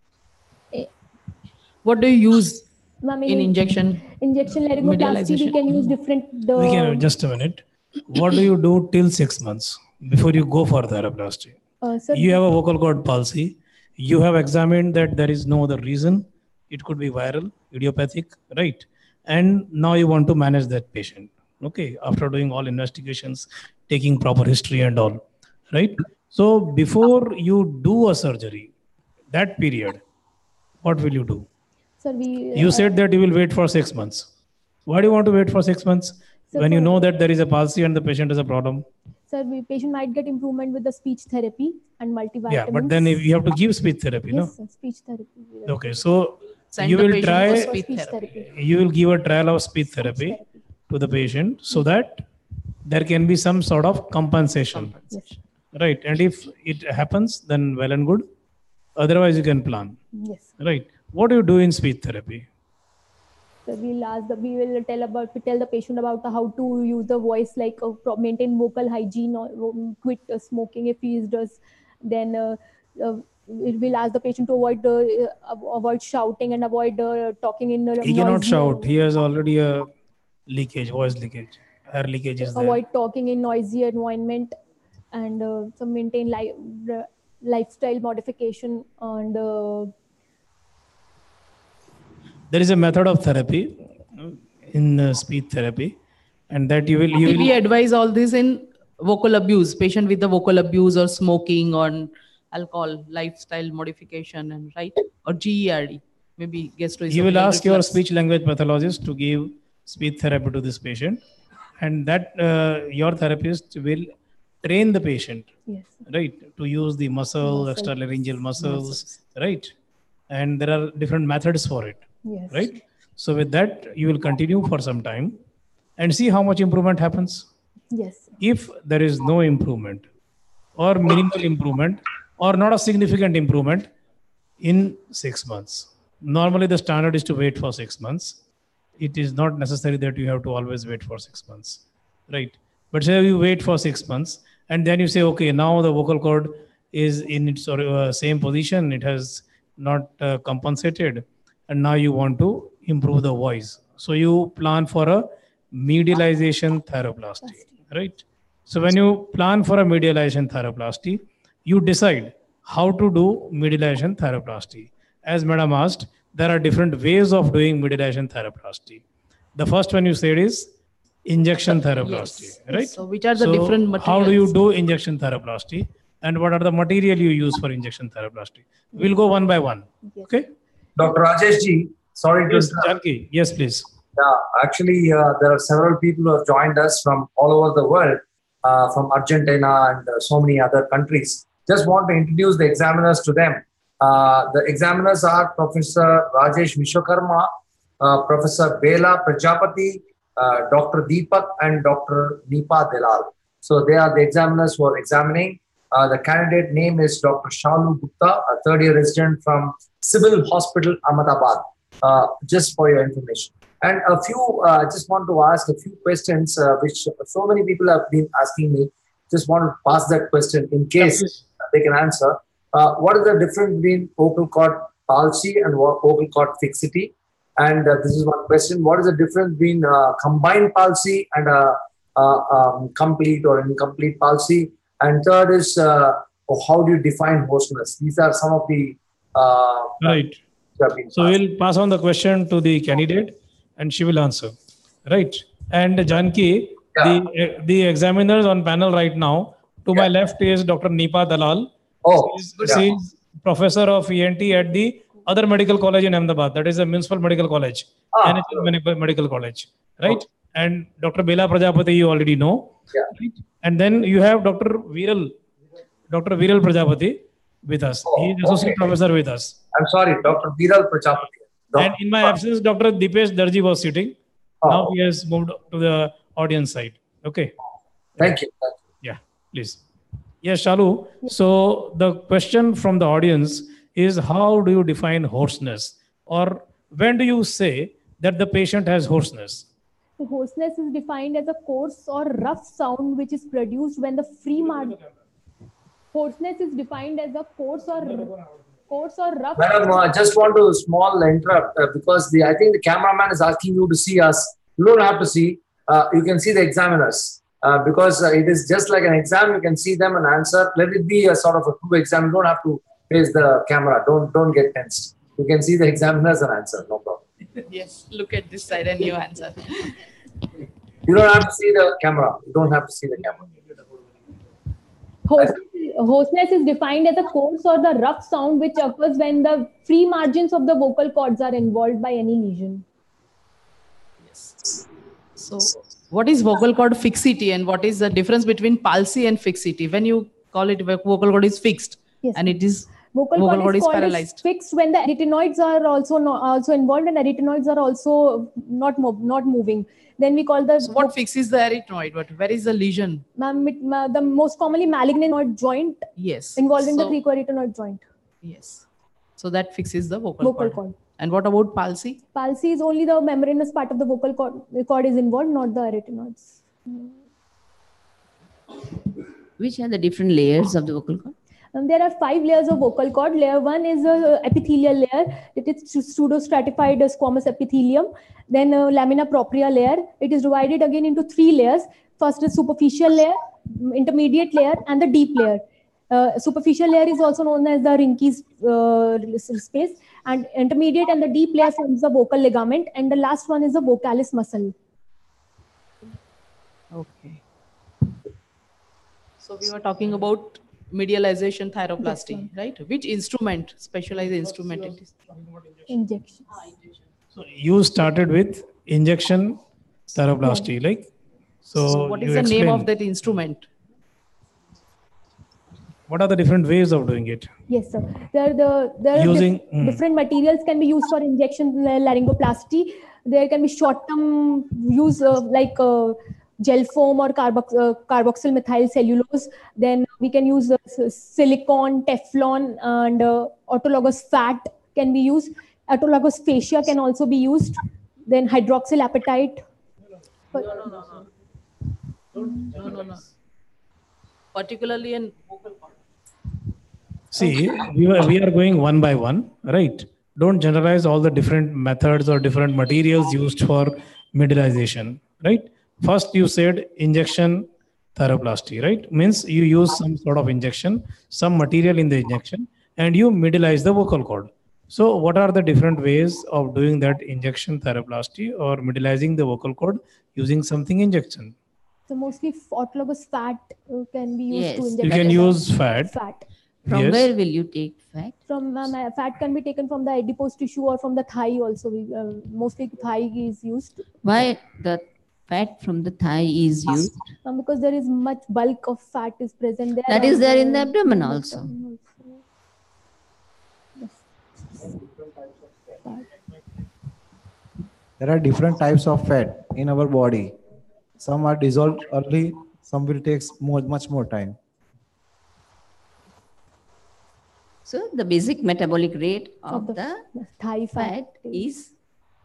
What do you use in, in injection? Injection laryngoplasty, we can use different... The... We can, just a minute. What do you do till six months before you go for thyroplasty? Uh, sir, you have a vocal cord palsy. You have examined that there is no other reason. It could be viral, idiopathic, right? And now you want to manage that patient, okay? After doing all investigations, taking proper history and all, right? So before you do a surgery, that period, what will you do? Sir, we, uh, you said that you will wait for six months. Why do you want to wait for six months? Sir, when you know that there is a palsy and the patient has a problem? Sir, the patient might get improvement with the speech therapy and multivitamins. Yeah, but then if you have to give speech therapy, yes, no? Sir, speech therapy. Okay, so Send you will speech try, speech therapy. you will give a trial of speech therapy, speech therapy to the patient so that there can be some sort of compensation, compensation. Yes. Right? And if it happens, then well and good. Otherwise, you can plan. Yes. Right? What do you do in speech therapy? So we'll ask the, we will tell about, we tell the patient about the, how to use the voice, like uh, maintain vocal hygiene or um, quit uh, smoking if he does. Then uh, uh, we'll ask the patient to avoid uh, avoid shouting and avoid uh, talking in. Uh, he cannot shout. He has already a leakage, voice leakage, air leakage is there. Avoid talking in noisy environment and uh, so maintain li uh, lifestyle modification and. Uh, There is a method of therapy in uh, speech therapy, and that you will. You will we advise all this in vocal abuse, patient with the vocal abuse or smoking or alcohol, lifestyle modification, and right or G E R D, maybe gastroesophageal. You will ask your reflux. speech language pathologist to give speech therapy to this patient, and that uh, your therapist will train the patient, yes, right, to use the muscle, Muscles. extralaryngeal muscles, Muscles. right, and there are different methods for it. yes, Right. So with that, you will continue for some time and see how much improvement happens. yes, If there is no improvement or minimal improvement or not a significant improvement in six months, normally the standard is to wait for six months. It is not necessary that you have to always wait for six months, right? But say you wait for six months and then you say, okay, now the vocal cord is in its uh, same position. It has not uh, compensated. And now you want to improve the voice. So you plan for a medialization thyroplasty, right? So when you plan for a medialization thyroplasty, you decide how to do medialization thyroplasty. As Madam asked, there are different ways of doing medialization thyroplasty. The first one you said is injection theraplasty, yes. right? So which are the so different materials? How do you do injection theraplasty? and what are the material you use for injection theraplasty. We'll go one by one. Yes. Okay. Doctor Rajesh ji, sorry to Yes, interrupt. Janki. Yes, please. Yeah, actually, uh, there are several people who have joined us from all over the world, uh, from Argentina and uh, so many other countries. Just want to introduce the examiners to them. Uh, the examiners are Professor Rajesh Vishwakarma, uh, Professor Bela Prajapati, uh, Doctor Deepak, and Doctor Nipa Delal. So they are the examiners who are examining. Uh, the candidate name is Doctor Shalu Gupta, a third year resident from Civil Hospital, Ahmedabad, uh, just for your information. And a few, I uh, just want to ask a few questions, uh, which so many people have been asking me. Just want to pass that question in case Yeah, they can answer. Uh, what is the difference between vocal cord palsy and vocal cord fixity? And uh, this is one question. What is the difference between uh, combined palsy and uh, uh, um, complete or incomplete palsy? And third is, uh, how do you define hoarseness? These are some of the... Uh, Right. So we'll pass on the question to the candidate and she will answer. Right. And Janki, Yeah. the, the examiners on panel right now, to my left is Doctor Nipa Dalal. Oh, She's, yeah. she's professor of E N T at the other medical college in Ahmedabad. That is a municipal medical college, Ah, N H L Medical Medical College, right? And Doctor Bela Prajapati, you already know. Yeah. Right? And then you have Doctor Viral, Doctor Viral Prajapati with us. Oh, he is associate okay. professor with us. I'm sorry, Doctor Viral Prajapati. And in my absence, Doctor Dipesh Darji was sitting. Oh. Now he has moved to the audience side. Okay. Thank you. Thank you. Yeah, please. Yes, Shalu. So the question from the audience is, how do you define hoarseness? Or when do you say that the patient has hoarseness? So hoarseness is defined as a coarse or rough sound which is produced when the free margin. Hoarseness is defined as a coarse or coarse or rough. Madam, I uh, just want to small interrupt uh, because the I think the cameraman is asking you to see us. You don't have to see. Uh, you can see the examiners uh, because uh, it is just like an exam. You can see them and answer. Let it be a sort of a true exam. You don't have to face the camera. Don't don't get tensed. You can see the examiners and answer. No problem. Yes, look at this side and you answer. You don't have to see the camera. You don't have to see the camera. Hoarseness, hoarseness is defined as a coarse or the rough sound which occurs when the free margins of the vocal cords are involved by any lesion. Yes. So what is vocal cord fixity and what is the difference between palsy and fixity? When you call it vocal cord is fixed, Yes. and it is Vocal, vocal cord cord is is called as paralyzed. fixed when the arytenoids are also no, also involved and arytenoids are also not mo- not moving. Then we call the So what fixes the arytenoid? But where is the lesion? ma'am, it- ma- the most commonly malignant joint Yes. involving so, the cricoarytenoid joint. Yes. So that fixes the vocal, Vocal cord. cord. And what about palsy? Palsy is only the membranous part of the vocal cord, the cord is involved, not the arytenoids. Which are the different layers of the vocal cord? Um, there are five layers of vocal cord. Layer one is a epithelial layer. It is pseudo-stratified squamous epithelium. Then uh, lamina propria layer. It is divided again into three layers. First is superficial layer, intermediate layer, and the deep layer. Uh, superficial layer is also known as the Rinke's uh, space. And intermediate and the deep layer forms the vocal ligament. And the last one is the vocalis muscle. Okay. So we were talking about medialization thyroplasty, right? Which instrument, specialized instrument it is? Injections. So you started with injection theraplasty, like so. So what is you the name of explain that instrument? What are the different ways of doing it? Yes, sir. There, the, there are Using- dif- mm. different materials can be used for injection la- laryngoplasty. There can be short-term use uh, like uh, gel foam or carbox- uh, carboxyl methyl cellulose. Then we can use uh, s- silicone, Teflon, and uh, autologous fat can be used. Autologous fascia can also be used. Then hydroxyl apatite. But- No, no, no. Particularly in vocal cord. See, we are, we are going one by one, right? Don't generalize all the different methods or different materials used for medialization, right? First, you said injection theraplasty, right? Means you use some sort of injection, some material in the injection, and you medialize the vocal cord. So what are the different ways of doing that injection theraplasty or medializing the vocal cord using something injection? So mostly autologous fat uh, can be used Yes. to inject. You can the use fat. Fat. From Yes. where will you take fat? From um, uh, fat can be taken from the adipose tissue or from the thigh also. We, uh, mostly thigh is used. Why the fat from the thigh is used? Um, because there is much bulk of fat is present there. That is and, there in the uh, abdomen in the also. abdomen also. Yes. Fat. There are different types of fat in our body. Some are dissolved early, some will take more, much more time. So the basic metabolic rate of Of the the the thigh fat fat is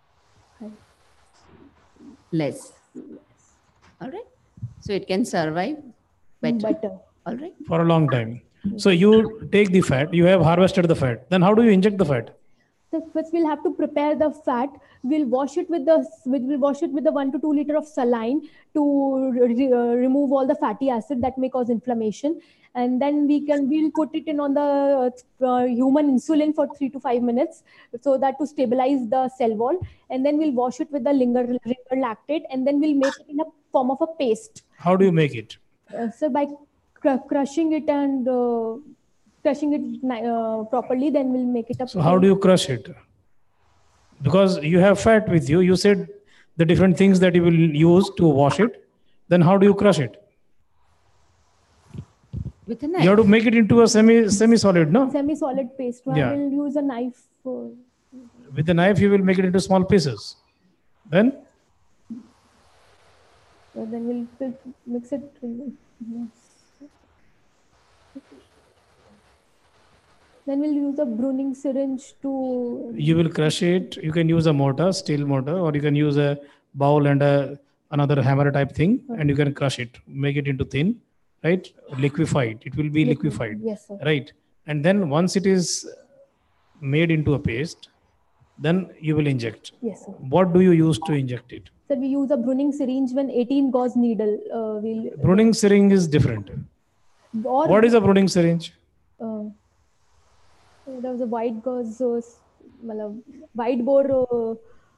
less. All right. So it can survive better. better. All right. For a long time. So you take the fat, you have harvested the fat. Then how do you inject the fat? So first we'll have to prepare the fat. We'll wash it with the we'll wash it with the one to two liter of saline to re, uh, remove all the fatty acid that may cause inflammation, and then we can we'll put it in on the uh, human insulin for three to five minutes, so that to stabilize the cell wall, and then we'll wash it with the linger, linger lactate, and then we'll make it in a form of a paste. How do you make it? Uh, so by cr- crushing it and uh, crushing it uh, properly, then we'll make it up. So how do you crush it? Because you have fat with you. You said the different things that you will use to wash it. Then how do you crush it? With a knife. You have to make it into a semi semi-solid, no? Semi-solid paste. I Yeah. will use a knife. Uh, With the knife, you will make it into small pieces. Then so then we'll, we'll mix it. Yes. Then we'll use a pruning syringe to. you will crush it. You can use a mortar, steel mortar, or you can use a bowl and a, another hammer type thing, and you can crush it, make it into thin, right? Liquefied. It will be liquefied, Yes, sir. right? And then once it is made into a paste, then you will inject. Yes, sir. What do you use to inject it? So we use a pruning syringe when eighteen gauge needle. Uh, we'll. Pruning syringe is different. Or, What is a pruning syringe? Uh, there was a wide gauze, uh, matlab, wide bore. Uh,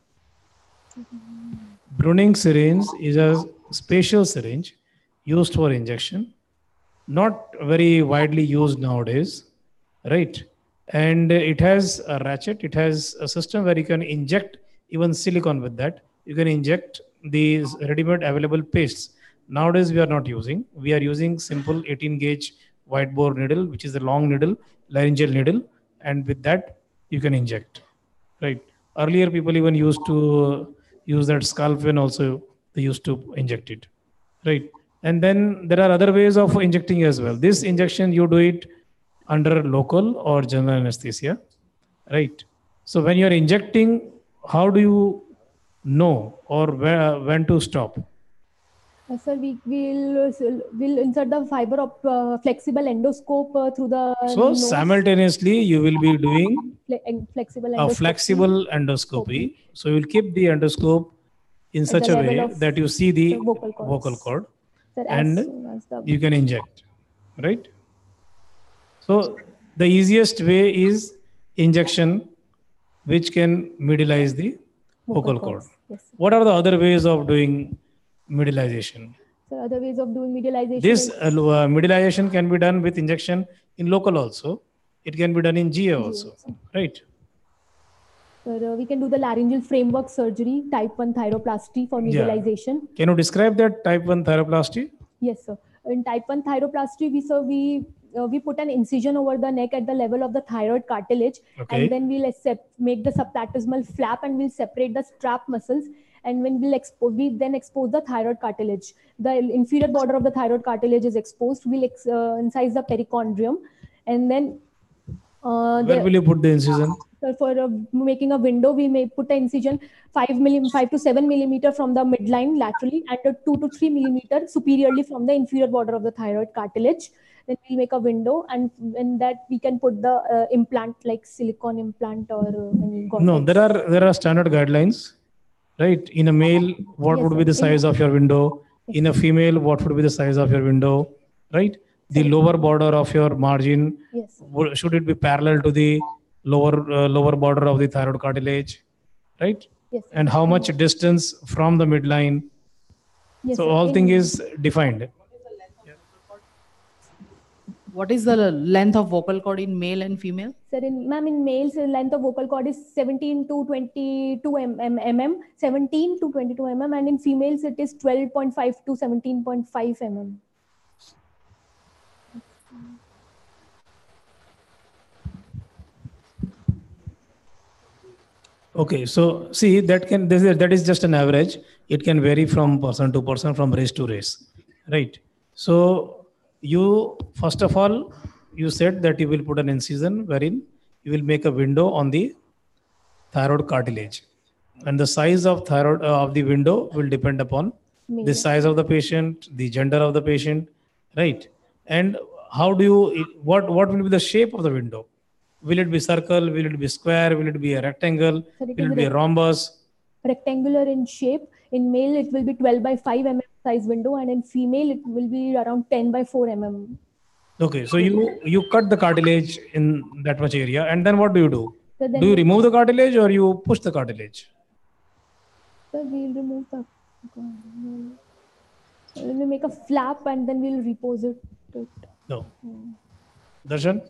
Pruning syringe is a special syringe used for injection, not very widely used nowadays, right? And it has a ratchet. It has a system where you can inject even silicone with that. You can inject these ready-made available pastes. Nowadays, we are not using. We are using simple eighteen gauge wide bore needle, which is a long needle, laryngeal needle. And with that, you can inject, right? Earlier, people even used to use that scalp pen also. They used to inject it, right? And then there are other ways of injecting as well. This injection, you do it under local or general anesthesia, right? So when you're injecting, how do you know or where, when to stop? Uh, sir, we will will insert the fiber of uh, flexible endoscope uh, through the So nose. simultaneously, you will be doing Fle- en- flexible a endoscopy. flexible endoscopy. So you will keep the endoscope in At such the a level way of that you see the the vocal cords. vocal cord, Sir, as and soon as the- you can inject, right? So the easiest way is injection, which can medialize the vocal cord. Yes, sir. What are the other ways of doing medialization? So other ways of doing medialization. This is- uh, lo- uh, medialization can be done with injection in local also. It can be done in G A also, right? Sir, uh, we can do the laryngeal framework surgery, type one thyroplasty for Yeah. medialization. Can you describe that type one thyroplasty? Yes, sir. In type one thyroplasty, we so we uh, we put an incision over the neck at the level of the thyroid cartilage, Okay. and then we'll accept, make the subplatysmal flap, and we'll separate the strap muscles. And when we'll expose, we then expose the thyroid cartilage. The inferior border of the thyroid cartilage is exposed. We'll ex, uh, incise the perichondrium, and then uh, Where the- will you put the incision? So for uh, making a window, we may put the incision five millim, five to seven millimeter from the midline laterally, and a two to three millimeter superiorly from the inferior border of the thyroid cartilage. Then we'll make a window, and in that we can put the uh, implant, like silicone implant or uh, any. No, there are there are standard guidelines, right? In a male, what Yes, would be the sir. size of your window? In a female, what would be the size of your window, right? The lower border of your margin, Yes. would- should it be parallel to the lower uh, lower border of the thyroid cartilage, right? Yes. And how much distance from the midline? Yes, So sir. all In- thing is defined. What is the length of vocal cord in male and female? Sir, in ma'am, in males, the length of vocal cord is seventeen to twenty-two mm, seventeen to twenty-two mm, and in females it is twelve point five to seventeen point five mm. Okay, so see that can this is, that is just an average. It can vary from person to person, from race to race, right? So you first of all you said that you will put an incision wherein you will make a window on the thyroid cartilage, and the size of thyroid uh, of the window will depend upon the Male. size of the patient, the gender of the patient, right? And how do you what what will be the shape of the window? Will it be circle? Will it be square? Will it be a rectangle? Sir, it Will is it be a rec- rhombus? rectangular in shape. In male, it will be twelve by five mm size window, and in female, it will be around ten by four mm. Okay, so you you cut the cartilage in that much area, and then what do you do? So then Do you remove the cartilage or you push the cartilage? So we'll remove the. So we'll make a flap and then we'll repose it. it. No. Darshan?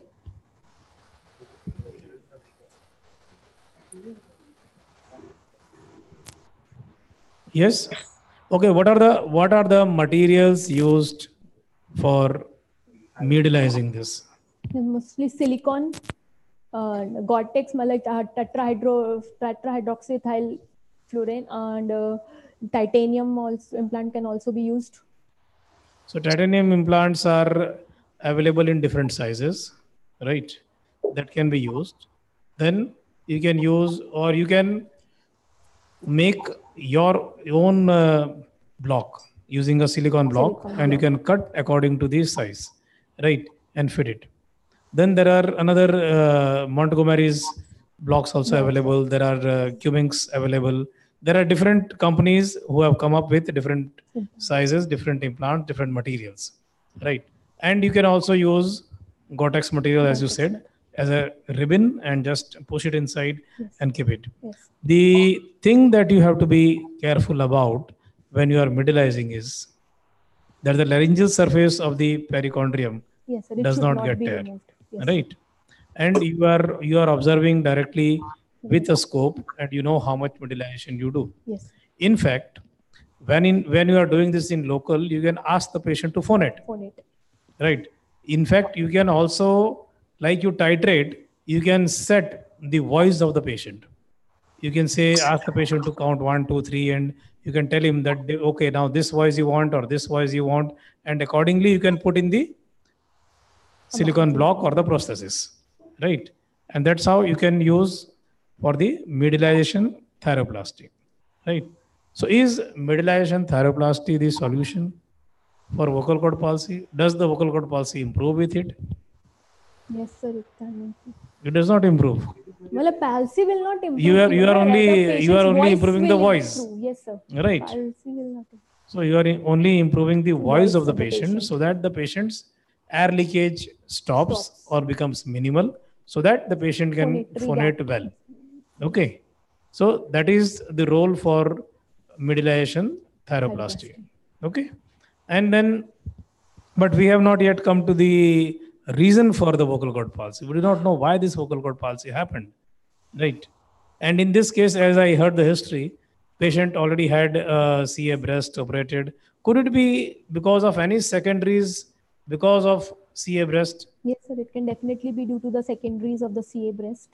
Yes. Okay. What are the what are the materials used for medializing this? Mostly silicon, uh, Gore-Tex, like uh, tetrahydro, tetrahydroxyethyl fluorine, and uh, titanium also implant can also be used. So titanium implants are available in different sizes, right? That can be used. Then you can use, or you can make your own uh, block using a silicon block, Silicon and you block. can cut according to this size, right? And fit it. Then there are another uh, Montgomery's blocks also Blocks. available. There are uh, Cummings available. There are different companies who have come up with different sizes, different implants, different materials, right? And you can also use Gore-Tex material, as you said, as a ribbon and just push it inside Yes. and keep it. Yes. The thing that you have to be careful about when you are medializing is that the laryngeal surface of the perichondrium Yes, sir, it does should not not get be tear, removed. Yes. right? And you are you are observing directly with a scope, and you know how much medialization you do. Yes. In fact, when in when you are doing this in local, you can ask the patient to phone it, Phone it. right? In fact, you can also, like you titrate, you can set the voice of the patient. You can say, ask the patient to count one, two, three, and you can tell him that, okay, now this voice you want or this voice you want, and accordingly you can put in the silicon block or the prosthesis, right? And that's how you can use for the medialization thyroplasty, right? So is medialization thyroplasty the solution for vocal cord palsy? Does the vocal cord palsy improve with it? Yes, sir, it can improve. It does not improve. Well, a palsy will not improve. You are you are right? only The you are patient's only voice improving the will voice, improve. Yes, sir. right? Palsy will not improve. So you are only improving the voice of the of the patient, patient. so that the patient's air leakage stops, Stops. or becomes minimal, so that the patient can Phonate, phonate well. Okay. So that is the role for medialization thyroplasty. Okay. And then, but we have not yet come to the reason for the vocal cord palsy. We do not know why this vocal cord palsy happened, right? And in this case, as I heard the history, patient already had uh, C A breast operated. Could it be because of any secondaries because of C A breast? Yes, sir, it can definitely be due to the secondaries of the C A breast.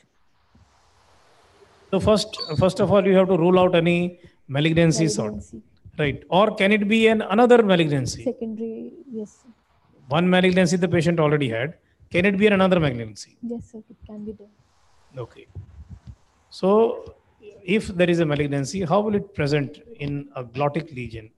So first, first of all, you have to rule out any malignancy sort, Malignancy. right? Or can it be an another malignancy? Secondary, yes, sir. One malignancy the patient already had. Can it be another malignancy? Yes, sir, it can be there. Okay. So if there is a malignancy, how will it present in a glottic lesion?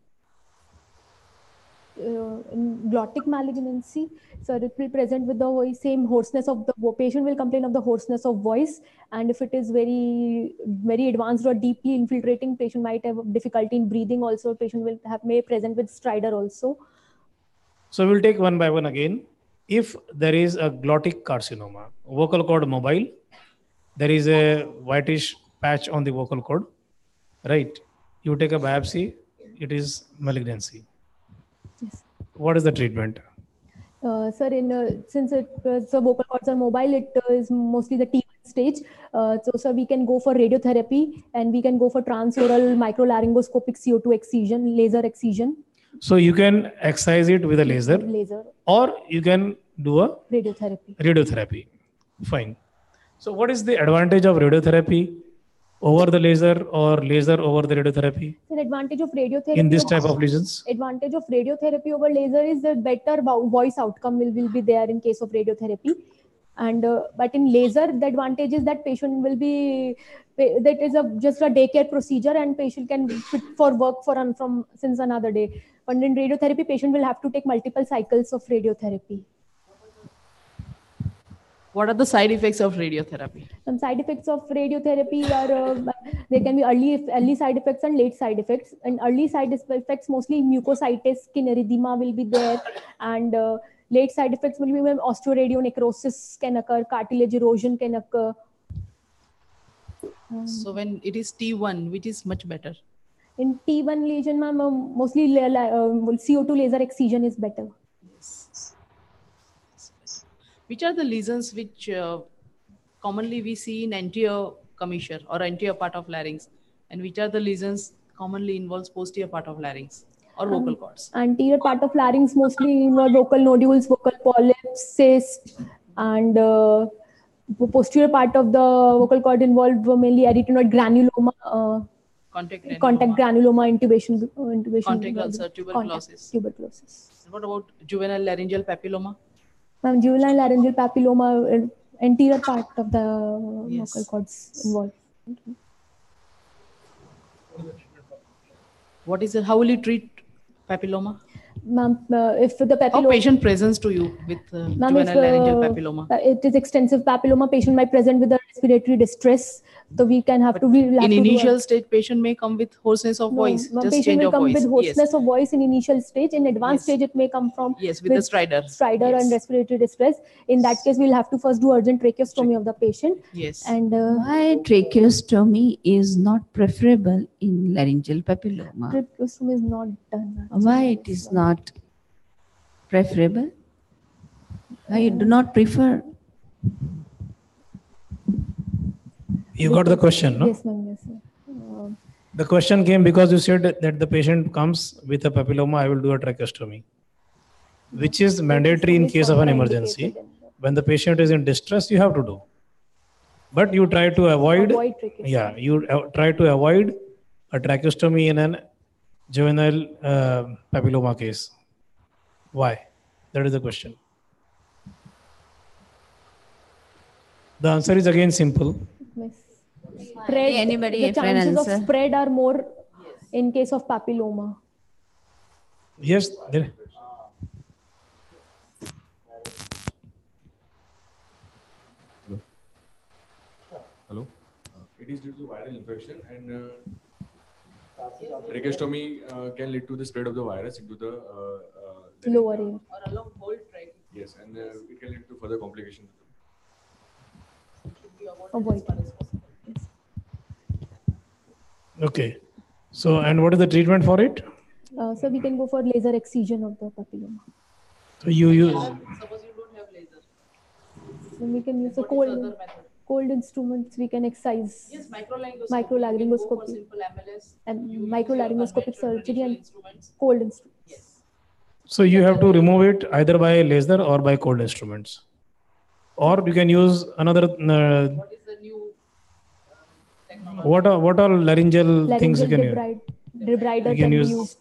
Uh, in glottic malignancy, sir, it will present with the voice, same hoarseness of the vo- patient will complain of the hoarseness of voice, and if it is very very advanced or deeply infiltrating, patient might have difficulty in breathing. Also, patient will have may present with stridor also. So we'll take one by one again. If there is a glottic carcinoma, vocal cord mobile, there is a whitish patch on the vocal cord, right? You take a biopsy, it is malignancy. Yes. What is the treatment? Uh, sir, in uh, since it, uh, so vocal cords are mobile, it uh, is mostly the T one stage. Uh, so, sir, we can go for radiotherapy and we can go for transoral microlaryngoscopic C O two excision, laser excision. So you can excise it with a laser, Laser. or you can do a Radiotherapy. radiotherapy. Fine. So what is the advantage of radiotherapy over the laser or laser over the radiotherapy The advantage of radiotherapy in this over- type of lesions? Advantage of radiotherapy over laser is that better vo- voice outcome will, will be there in case of radiotherapy. And uh, but in laser, the advantage is that patient will be that is a just a daycare procedure and patient can fit for work for an, from since another day. But in radiotherapy, patient will have to take multiple cycles of radiotherapy. What are the side effects of radiotherapy? Some side effects of radiotherapy are uh, there can be early early side effects and late side effects. And early side effects mostly mucositis, skin erythema will be there, and uh, late side effects will be when osteoradionecrosis can occur, cartilage erosion can occur. Um, So when it is T one, which is much better? in T one lesion, ma'am, um, mostly la- la- uh, C O two laser excision is better. Which are the lesions which uh, commonly we see in anterior commissure or anterior part of larynx, and which are the lesions commonly involves posterior part of larynx or vocal cords? Anterior part of larynx mostly involve vocal nodules, vocal polyps, cyst, and uh, posterior part of the vocal cord involved mainly arytenoid granuloma, uh, Contact granuloma. contact granuloma, intubation, uh, intubation, Contact ulcer, tuberculosis. contact, tuberculosis. What about juvenile laryngeal papilloma? Ma'am, juvenile laryngeal papilloma, uh, anterior part of the uh, Yes. vocal cords involved. What is it? How will you treat papilloma? Ma'am, uh, if the How papilloma, patient presents to you with uh, Ma'am, if, juvenile laryngeal uh, papilloma? uh, it is extensive papilloma, patient might present with a respiratory distress. So we can have to, we will have In to do a- initial stage, patient may come with hoarseness of No, voice, one just patient change will of come voice. with hoarseness of voice in initial stage. In advanced Yes. stage, it may come from Yes, with the stridor. stridor Yes. and respiratory distress. In that case, we'll have to first do urgent tracheostomy of the patient. Yes. And uh, Why tracheostomy is not preferable in laryngeal papilloma? tracheostomy is not done. Why it is not preferable? Why you do not prefer? You got the question, no? Yes, ma'am. Yes, ma'am. Uh, The question came because you said that the patient comes with a papilloma, I will do a tracheostomy, which is mandatory in case of an emergency. When the patient is in distress, you have to do. But you try to avoid, Avoid tracheostomy. yeah, you uh, try to avoid a tracheostomy in an juvenile uh, papilloma case. Why? That is the question. The answer is again simple. Miss. Spread, Anybody the have an chances of answer? spread are more in case of papilloma. Yes, there. Hello? Uh, it is due to viral infection, and uh, tracheostomy uh, can lead to the spread of the virus into the uh, uh, Lower ear. Or along whole trach. yes, and uh, it can lead to further complications. Avoid. Okay. So, and what is the treatment for it? Uh, so we can go for laser excision of the papilloma. So you use, Suppose you don't have laser. Then we can use a What is the cold, other method? cold instruments. We can excise Yes, microlaryngoscopy. Microlaryngoscopy. You can go for simple M L S. and You use microlaryngoscopic your surgery conventional and instruments. cold instruments. Yes. so you have to remove it either by laser or by cold instruments, or you can use another. Uh, What is the new uh, technology? what are what are laryngeal, things you Laryngeal can use? debride, debrider You can can be use- used.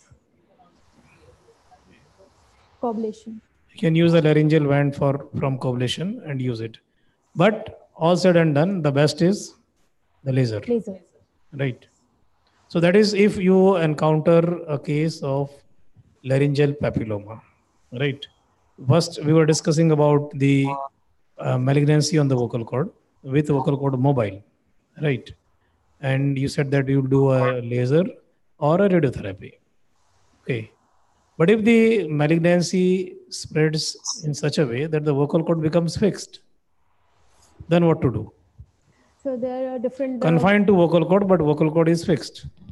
Coblation. You can use a laryngeal vent for from coblation and use it. But all said and done, the best is the laser, Laser. right? So that is if you encounter a case of laryngeal papilloma, right? First, we were discussing about the uh, malignancy on the vocal cord with vocal cord mobile, right? And you said that you do a laser or a radiotherapy. Okay. But if the malignancy spreads in such a way that the vocal cord becomes fixed, then what to do? So there are different. uh, Confined to vocal cord, but vocal cord is fixed.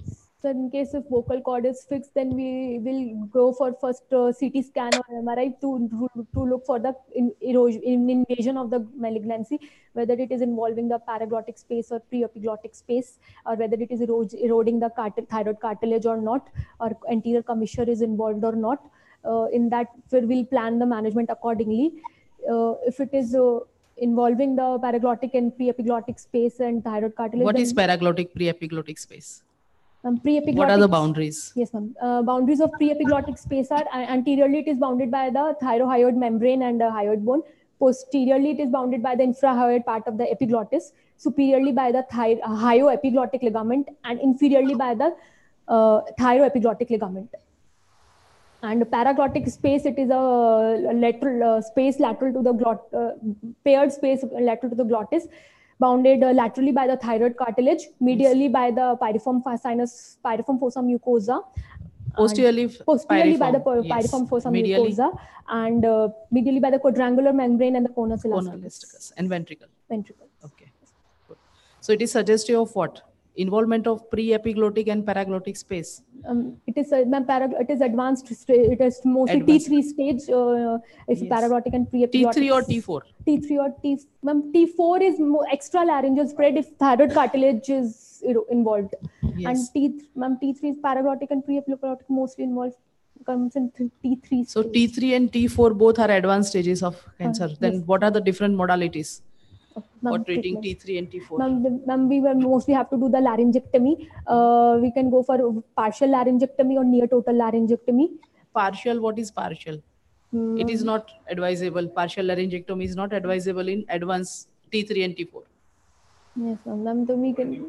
So in case if vocal cord is fixed, then we will go for first uh, C T scan or M R I to, to look for the in, erosion, in invasion of the malignancy, whether it is involving the paraglottic space or preepiglottic space, or whether it is erode, eroding the cart thyroid cartilage or not, or anterior commissure is involved or not. Uh, in that, we'll plan the management accordingly. Uh, if it is uh, involving the paraglottic and preepiglottic space and thyroid cartilage. What is paraglottic, preepiglottic space? Um, pre-epiglottic, what are the boundaries? Yes, ma'am. Uh, boundaries of pre-epiglottic space are uh, anteriorly it is bounded by the thyrohyoid membrane and the hyoid bone. Posteriorly it is bounded by the infrahyoid part of the epiglottis. Superiorly by the thy uh, hyoepiglottic ligament, and inferiorly by the uh, thyroepiglottic ligament. And paraglottic space, it is a lateral uh, space lateral to the glot, uh, paired space lateral to the glottis, bounded uh, laterally by the thyroid cartilage, medially by the piriform sinus, piriform fossa mucosa, posteriorly, posteriorly by the yes. piriform fossa medially. mucosa, and uh, medially by the quadrangular membrane and the conus elasticus. And ventricle. Ventricle. Okay. Good. So it is suggestive of what? Involvement of pre-epiglottic and paraglottic space. Um, it is uh, it is advanced. It is mostly advanced. T three stage. Uh, if yes. paraglottic and pre-epiglottic. T three or T four. T three or T. Ma'am, T four is more extra laryngeal spread if thyroid cartilage is involved. Yes. And T, ma'am, T three is paraglottic and pre-epiglottic mostly involved. Comes in T three. So T three and T four both are advanced stages of cancer. Uh, then yes. what are the different modalities? For treating T three and T four? Ma'am, we will mostly have to do the laryngectomy. Uh, we can go for partial laryngectomy or near total laryngectomy. Partial, what is partial? Hmm. It is not advisable. Partial laryngectomy is not advisable in advanced T three and T four. Yes, ma'am. We can.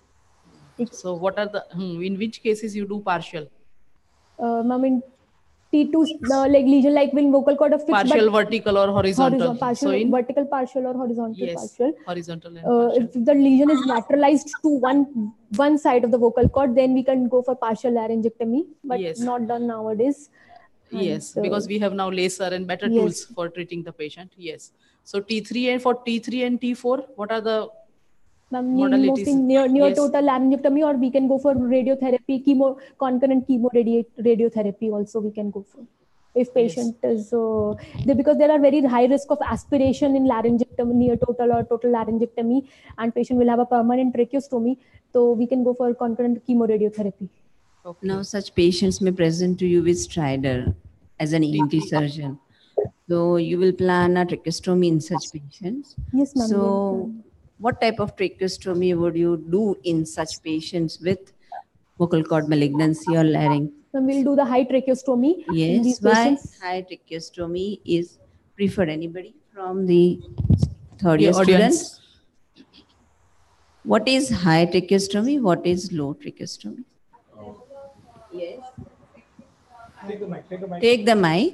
So what are the, hmm, in which cases you do partial? Uh, ma'am, in T two, uh, like lesion like when vocal cord of fixed, partial vertical or horizontal. horizontal partial, so in vertical partial or horizontal yes, partial. Horizontal and uh, partial. If the lesion is lateralized to one one side of the vocal cord, then we can go for partial laryngectomy, but yes. not done nowadays. Yes, and, uh, because we have now laser and better yes. tools for treating the patient. Yes. So T three and for T three and T four, what are the modalities? Mostly near, near yes. total laryngectomy, or we can go for radiotherapy, chemo, concurrent chemo radi radiotherapy also we can go for. If patient yes. is, uh, they, because there are very high risk of aspiration in laryngectomy, near total or total laryngectomy, and patient will have a permanent tracheostomy, so we can go for concurrent chemoradiotherapy. Okay. Now such patients may present to you with stridor as an E N T surgeon. So you will plan a tracheostomy in such patients. Yes, ma'am. So what type of tracheostomy would you do in such patients with vocal cord malignancy or larynx? We'll do the high tracheostomy. Yes, why high tracheostomy is preferred? Anybody from the third year students? What is high tracheostomy? What is low tracheostomy? Yes. Take the mic. Take the mic. Take the mic.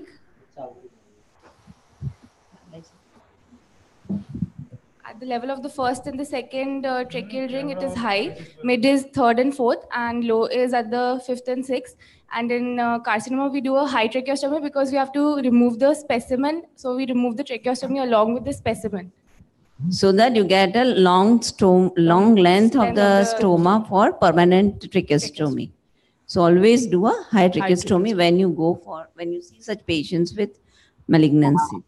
At the level of the first and the second uh, tracheal ring, it is high. Mid is third and fourth, and low is at the fifth and sixth. And in uh, carcinoma, we do a high tracheostomy because we have to remove the specimen. So we remove the tracheostomy along with the specimen. So that you get a long stoma, long length of the stoma for permanent tracheostomy. So always do a high tracheostomy when you go for, when you see such patients with malignancy.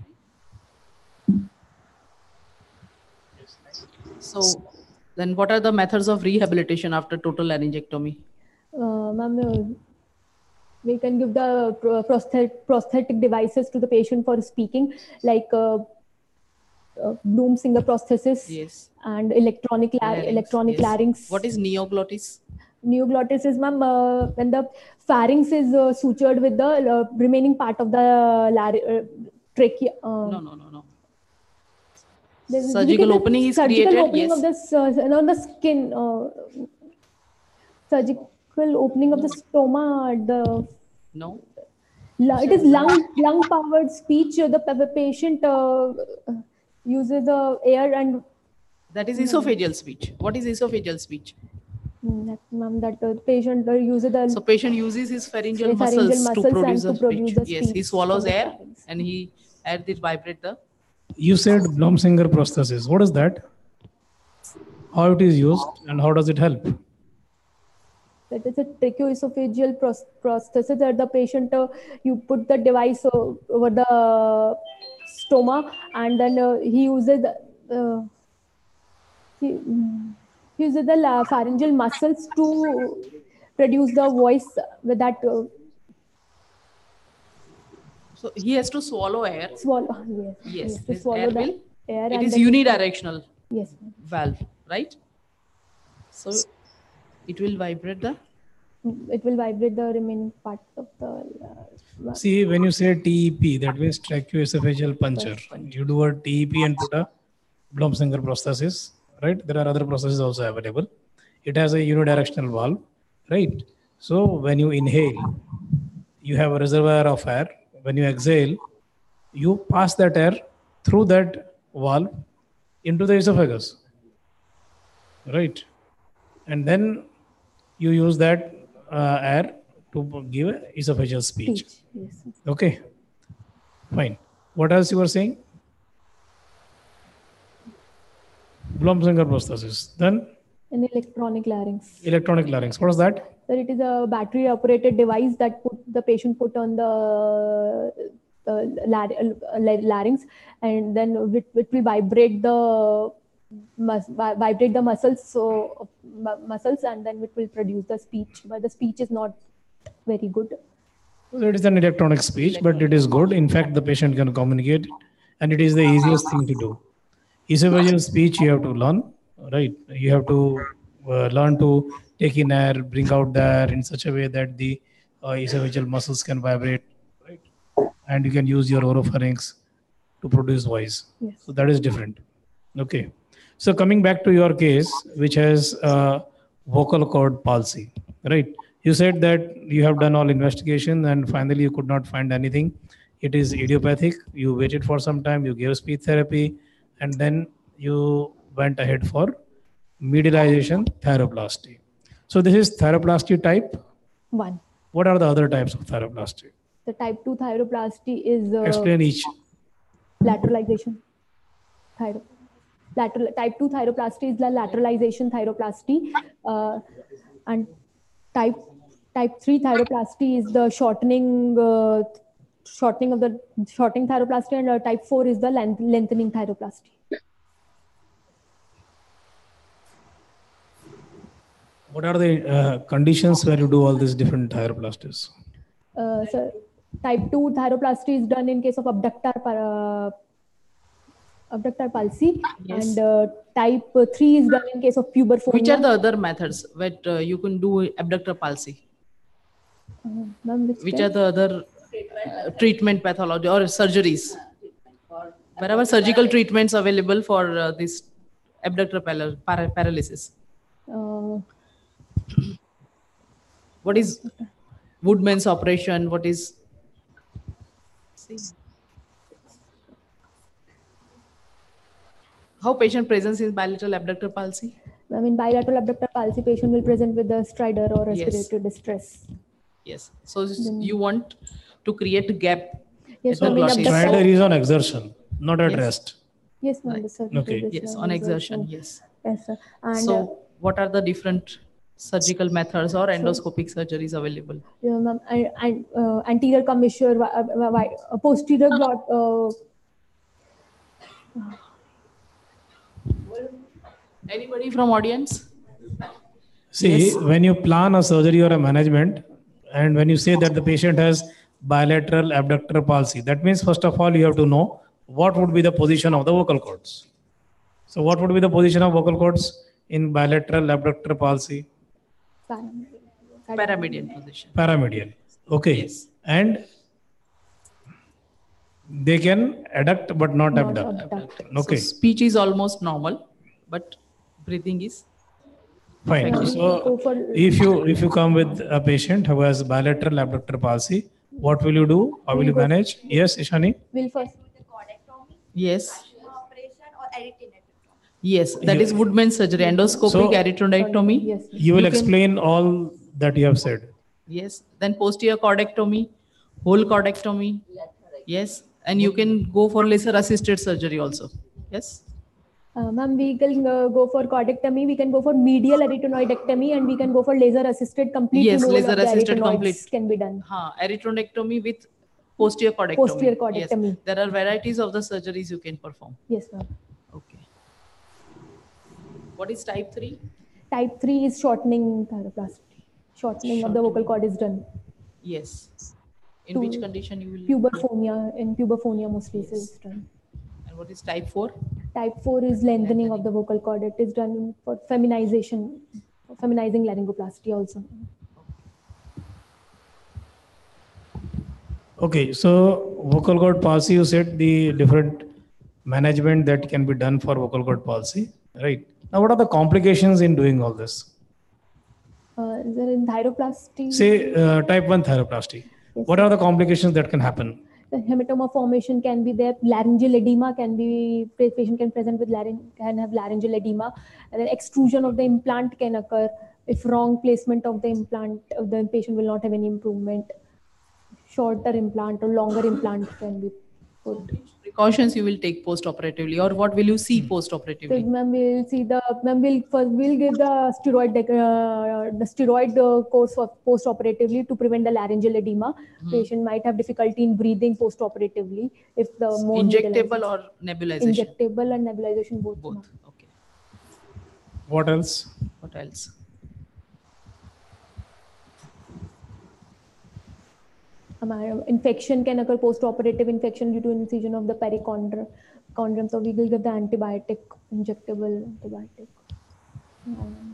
So then what are the methods of rehabilitation after total laryngectomy? Uh, Ma'am, we can give the prosthetic, prosthetic devices to the patient for speaking, like uh, uh, Bloom-Singer prosthesis yes. and electronic, la larynx, electronic yes. larynx. What is neoglottis? Neoglottis is, ma'am, uh, when the pharynx is uh, sutured with the uh, remaining part of the uh, trachea. Uh, no, no, no, no. Surgical opening is surgical created, opening yes. of the, uh, on the skin. Uh, surgical opening of the stoma at the... No. It is lung, lung powered speech. The patient uh, uses the air and... That is esophageal speech. What is esophageal speech? That, ma'am, that uh, patient uh, uses the... So patient uses his pharyngeal, pharyngeal muscles, muscles to produce, to the, produce speech. the Yes, speech. he swallows air and he air it vibrate the... You said Bloom-Singer prosthesis. What is that? How it is used and how does it help? That is a tracheoesophageal pros- prosthesis that the patient, uh, you put the device o- over the stoma, and then uh, he uses uh, he, mm, he uses the la- pharyngeal muscles to produce the voice with that uh, So he has to swallow air. swallow. Yes, Yes, yes, to this swallow air the will. air. It and is then- unidirectional Yes. valve, right? So it will vibrate the. It will vibrate the remaining part of the. Uh, See, when you say T E P, that means tracheoesophageal puncture. You do a T E P and put a Blumsinger prosthesis, right? There are other prostheses also available. It has a unidirectional valve, right? So when you inhale, you have a reservoir of air. When you exhale, you pass that air through that valve into the esophagus, right? And then you use that uh, air to give esophageal speech. Speech, yes. Okay, fine. What else you were saying? Blumsinger prosthesis. Then An electronic larynx. electronic larynx. What is that? So it is a battery operated device that put the patient put on the uh, lar- uh, larynx, and then it, it will vibrate the mus- vi- vibrate the muscles, so mu- muscles, and then it will produce the speech. But the speech is not very good. So it is an electronic speech, but it is good. In fact, the patient can communicate, and it is the easiest thing to do. Esophageal speech you have to learn, right? You have to uh, learn to take in air, bring out the air in such a way that the uh, esophageal muscles can vibrate, right? And you can use your oropharynx to produce voice. Yes. So that is different. Okay. So coming back to your case, which has uh, vocal cord palsy, right? You said that you have done all investigation and finally you could not find anything. It is idiopathic. You waited for some time, you gave speech therapy, and then you went ahead for medialization thyroplasty. So this is thyroplasty type. One. What are the other types of thyroplasty? The type two thyroplasty is uh, Explain each. lateralization. Thyro. Lateral, type two thyroplasty is the lateralization thyroplasty, uh, and type type three thyroplasty is the shortening uh, shortening of the shortening thyroplasty, and uh, type four is the length, lengthening thyroplasty. What are the uh, conditions where you do all these different thyroplasties? Uh, so type two thyroplasty is done in case of abductor uh, abductor palsy, Yes. and uh, type three is done in case of puberphonia. Which are the other methods where uh, you can do abductor palsy? Uh, ma'am, which Which type? are the other uh, treatment pathology or surgeries? Wherever surgical treatments available for uh, this abductor pal- para- paralysis. Uh, What is Woodman's operation? What is? See. How patient presents in bilateral abductor palsy? I mean, bilateral abductor palsy patient will present with the stridor or Yes. respiratory distress. Yes. So you want to create a gap. Yes, at the ma'am, in glottis. abductor- Stridor is on exertion, not at Yes. rest. Yes, ma'am. the surgery Okay. is, Yes, uh, on is exertion. also- Yes. Yes, sir. And So, uh, what are the different surgical methods or endoscopic surgeries available? yeah, ma'am, and, and uh, anterior commissure, wi- uh, wi- wi- uh, posterior glot. Uh, Anybody from audience? See, Yes. when you plan a surgery or a management, and when you say that the patient has bilateral abductor palsy, that means first of all you have to know what would be the position of the vocal cords. So what would be the position of vocal cords in bilateral abductor palsy? Paramedian position. Paramedial. Okay. Yes. And they can adduct but not, Not abduct. abduct. Okay. So speech is almost normal, but breathing is. Fine. So we So go for- if you if you come with a patient who has bilateral abductor palsy, what will you do? How will you manage? Yes, Ishani? We'll first. Yes. Yes, that is Woodman's surgery, endoscopic So- arytenoidectomy. Yes. You will You can- explain all that you have said. Yes. Then posterior cordectomy, whole cordectomy. Yes. And you can go for laser assisted surgery also. Yes. Uh, Ma'am, we can uh, go for cordectomy, we can go for medial arytenoidectomy, and we can go for laser-assisted complete Yes, removal of the laser-assisted arytenoids complete. can be done. Ha, erythronectomy with posterior cordectomy. Posterior cordectomy. Yes. There are varieties of the surgeries you can perform. Yes, ma'am. Okay. What is type three? Type three is shortening thyroplasty. Shortening of the vocal cord is done. Yes. In To which condition you will? Puberphonia. In puberphonia mostly Yes. is done. And what is type four? Type four is lengthening of the vocal cord. It is done for feminization, feminizing laryngoplasty also. Okay, so vocal cord palsy, you said the different management that can be done for vocal cord palsy, right? Now, what are the complications in doing all this? Uh, is there in thyroplasty? Say uh, type one thyroplasty. Yes, What sir. are the complications that can happen? The hematoma formation can be there. Laryngeal edema can be, patient can present with larynx, can have laryngeal edema. And then extrusion of the implant can occur. If wrong placement of the implant, the patient will not have any improvement. Shorter implant or longer implant can be put. Precautions you will take post-operatively, or what will you see So, post-operatively? ma'am, we'll see the, ma'am, we'll, first we'll give the steroid, dec- uh, the steroid uh, course of post-operatively to prevent the laryngeal edema. Hmm. Patient might have difficulty in breathing post-operatively if the more Injectable nebulization- or nebulization? Injectable and nebulization both. Both. ma'am. Okay. What else? What else? Um, uh, infection can occur, post-operative infection due to incision of the perichondrium. Chondrium. So we will give the antibiotic, injectable antibiotic. And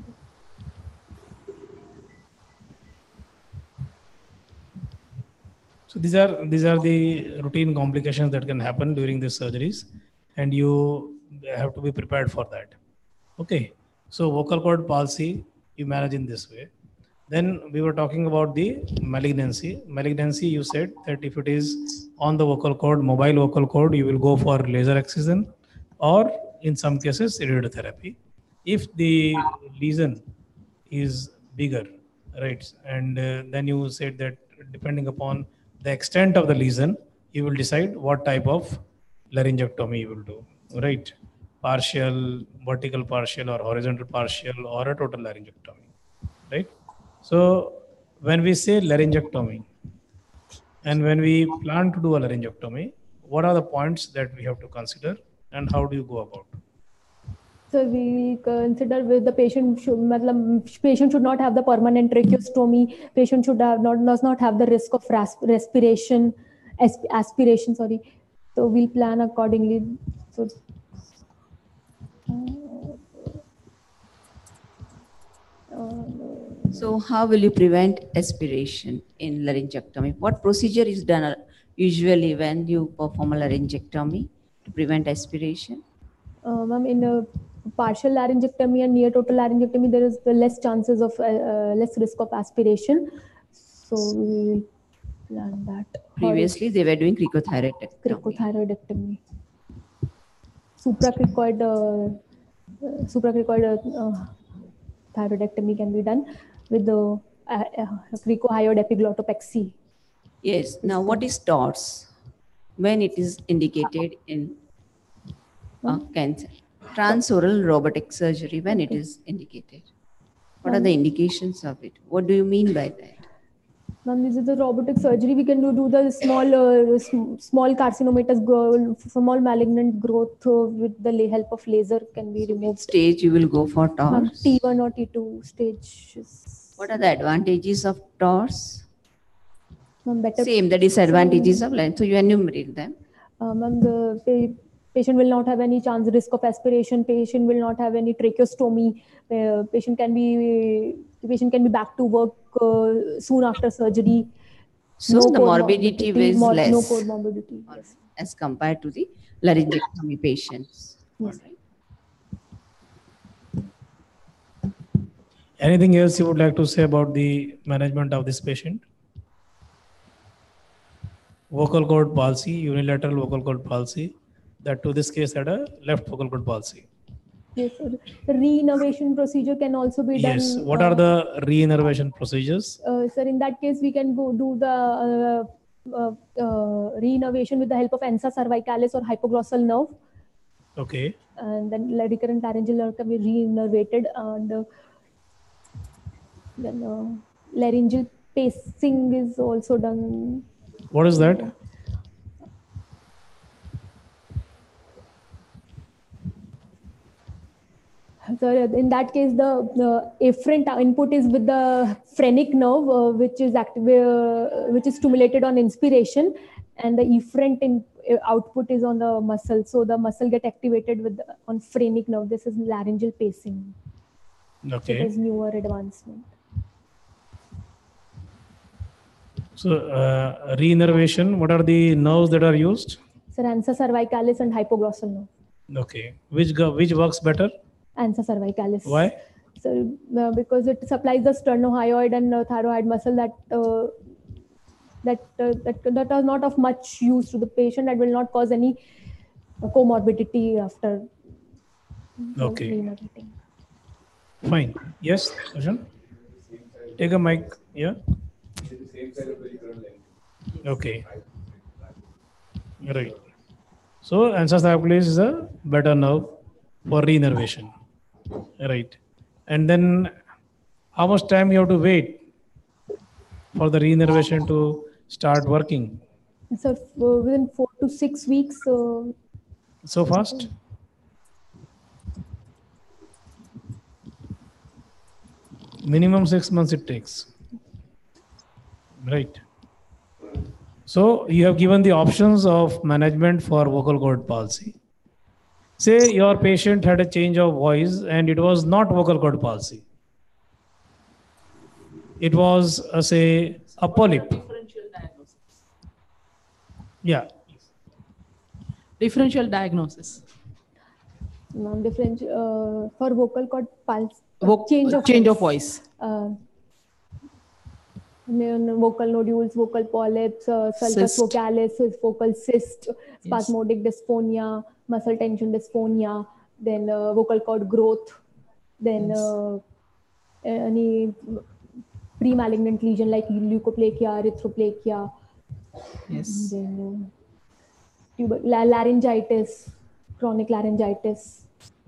So these are these are the routine complications that can happen during these surgeries, and you have to be prepared for that. Okay. So vocal cord palsy you manage in this way. Then we were talking about the malignancy. Malignancy, you said that if it is on the vocal cord, mobile vocal cord, you will go for laser excision, or in some cases radiotherapy. If the lesion is bigger, right, and uh, then you said that depending upon the extent of the lesion, you will decide what type of laryngectomy you will do, right? Partial, vertical partial, or horizontal partial, or a total laryngectomy, right? So when we say laryngectomy, and when we plan to do a laryngectomy, what are the points that we have to consider, and how do you go about? so we consider with the patient should, matlab, patient should not have the permanent tracheostomy. Patient should have not does not have the risk of ras- respiration, asp- aspiration. Sorry. So we'll plan accordingly. So. Uh, So how will you prevent aspiration in laryngectomy? What procedure is done uh, usually when you perform a laryngectomy to prevent aspiration? Uh, ma'am, in a partial laryngectomy and near total laryngectomy, there is the less chances of uh, uh, less risk of aspiration. So we will plan that. Previously, they were doing cricothyroidectomy. Cricothyroidectomy. Supracricoid, uh, uh, supracricoid uh, thyroidectomy can be done with the uh, uh, cricohyoid epiglottopexy. Yes. Now, what is T O R S? When it is indicated in uh, cancer? Transoral robotic surgery, when it is indicated. What are the indications of it? What do you mean by that? Ma'am, this is the robotic surgery. We can do, do the small, uh, sm- small carcinomatous, grow, small malignant growth uh, with the la- help of laser can be removed. Stage you will go for T O R Ma'am, S? T one or T two stages. What are the advantages of T O R S? Ma'am, better. Same, the disadvantages of line. So you enumerate them. Uh, Ma'am, the pa- patient will not have any chance risk of aspiration. Patient will not have any tracheostomy. Uh, patient can be patient can be back to work uh, soon after surgery. So the morbidity is mor- less No comorbidity. Yes. as compared to the laryngectomy patients. Yes. Anything else you would like to say about the management of this patient? Vocal cord palsy, unilateral vocal cord palsy, that to this case had a left vocal cord palsy. Yes, sir. The re-innervation procedure can also be done. Yes. What uh, are the re-innervation procedures? Uh, sir, in that case, we can go do the uh, uh, uh, re-innervation with the help of ansa cervicalis or hypoglossal nerve. Okay. And then la- recurrent laryngeal nerve can be re-innervated, and uh, then uh, laryngeal pacing is also done. What is that? So in that case, the, the afferent input is with the phrenic nerve, uh, which is active, uh, which is stimulated on inspiration, and the efferent in, uh, output is on the muscle. So the muscle get activated with the, on phrenic nerve. This is laryngeal pacing. Okay. It is newer advancement. So uh, re-innervation, what are the nerves that are used? So ansa cervicalis and hypoglossal nerve. Okay. Which go- which works better? Ansa cervicalis. Why? So uh, because it supplies the sternohyoid and uh, thyroid muscle that uh, that, uh, that that are not of much use to the patient, that will not cause any uh, comorbidity after. Okay. Re-innervating. Fine. Yes, Arjun? Take a mic. Yeah. Okay. Right. So ansa cervicalis is a better nerve for re-innervation. Right. And then how much time you have to wait for the re-innervation to start working? So uh, within four to six weeks. Uh, So fast? Minimum six months it takes. Right. So you have given the options of management for vocal cord palsy. Say your patient had a change of voice and it was not vocal cord palsy. It was, uh, say, a polyp. Differential diagnosis. Yeah. Differential diagnosis. non-different uh, for vocal cord pulse uh, Voc- change of change voice. of voice. Uh, n- vocal nodules, vocal polyps, uh, sulcus Cyst. vocalis, vocal cyst, spasmodic dysphonia, muscle tension dysphonia, then uh, vocal cord growth, then Yes. uh, any pre-malignant lesion like leukoplakia, erythroplakia, Yes. then uh, tuber- la- laryngitis, chronic laryngitis,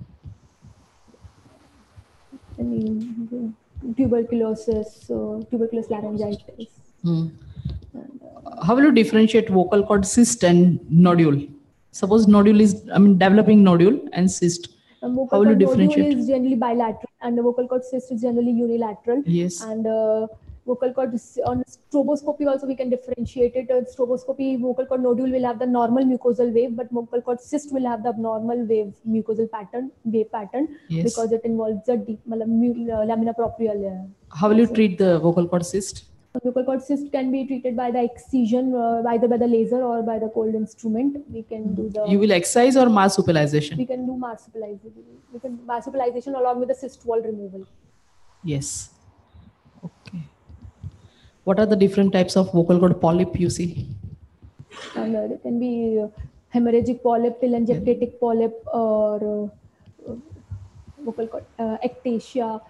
any tuberculosis, uh, tuberculous laryngitis. Hmm. How will you differentiate vocal cord cyst and nodule? Suppose nodule is, I mean, developing nodule and cyst. Um, How vocal will you cord nodule differentiate? is generally bilateral, and the vocal cord cyst is generally unilateral. Yes. And uh, vocal cord s- on stroboscopy also we can differentiate it. Uh, stroboscopy, vocal cord nodule will have the normal mucosal wave, but vocal cord cyst will have the abnormal wave mucosal pattern, wave pattern, Yes. because it involves the deep matlab, mu- uh, lamina propria layer. How will you treat the vocal cord cyst? The vocal cord cyst can be treated by the excision, uh, either by the laser or by the cold instrument. We can do the. You will excise or marsupialization? We can do marsupialization. We can marsupialization along with the cyst wall removal. Yes. Okay. What are the different types of vocal cord polyp you see? And uh, there can be uh, hemorrhagic polyp, telangiectatic polyp, or uh, uh, vocal cord uh, ectasia.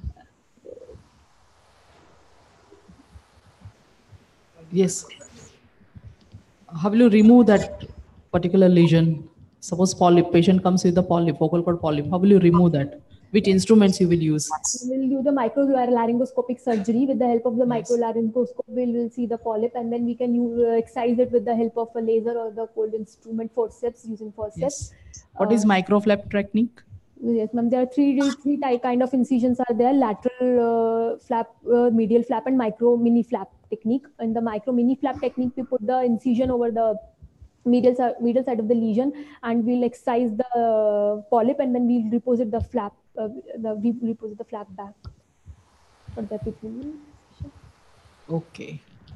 Yes. How will you remove that particular lesion? Suppose polyp, patient comes with a polyp, vocal cord polyp. How will you remove that? Which instruments you will use? We will do the microlaryngoscopic surgery. With the help of the Yes. microlaryngoscope, we will see the polyp, and then we can use, uh, excise it with the help of a laser or the cold instrument forceps, using forceps. Yes. What is Uh, microflap technique? Yes, ma'am. There are three three type kind of incisions are there: lateral uh, flap, uh, medial flap, and micro mini flap technique. In the micro mini flap technique, we put the incision over the medial side, medial side of the lesion, and we'll excise the uh, polyp, and then we'll reposit the flap, uh, the we reposit the flap back for the epithelial. Okay.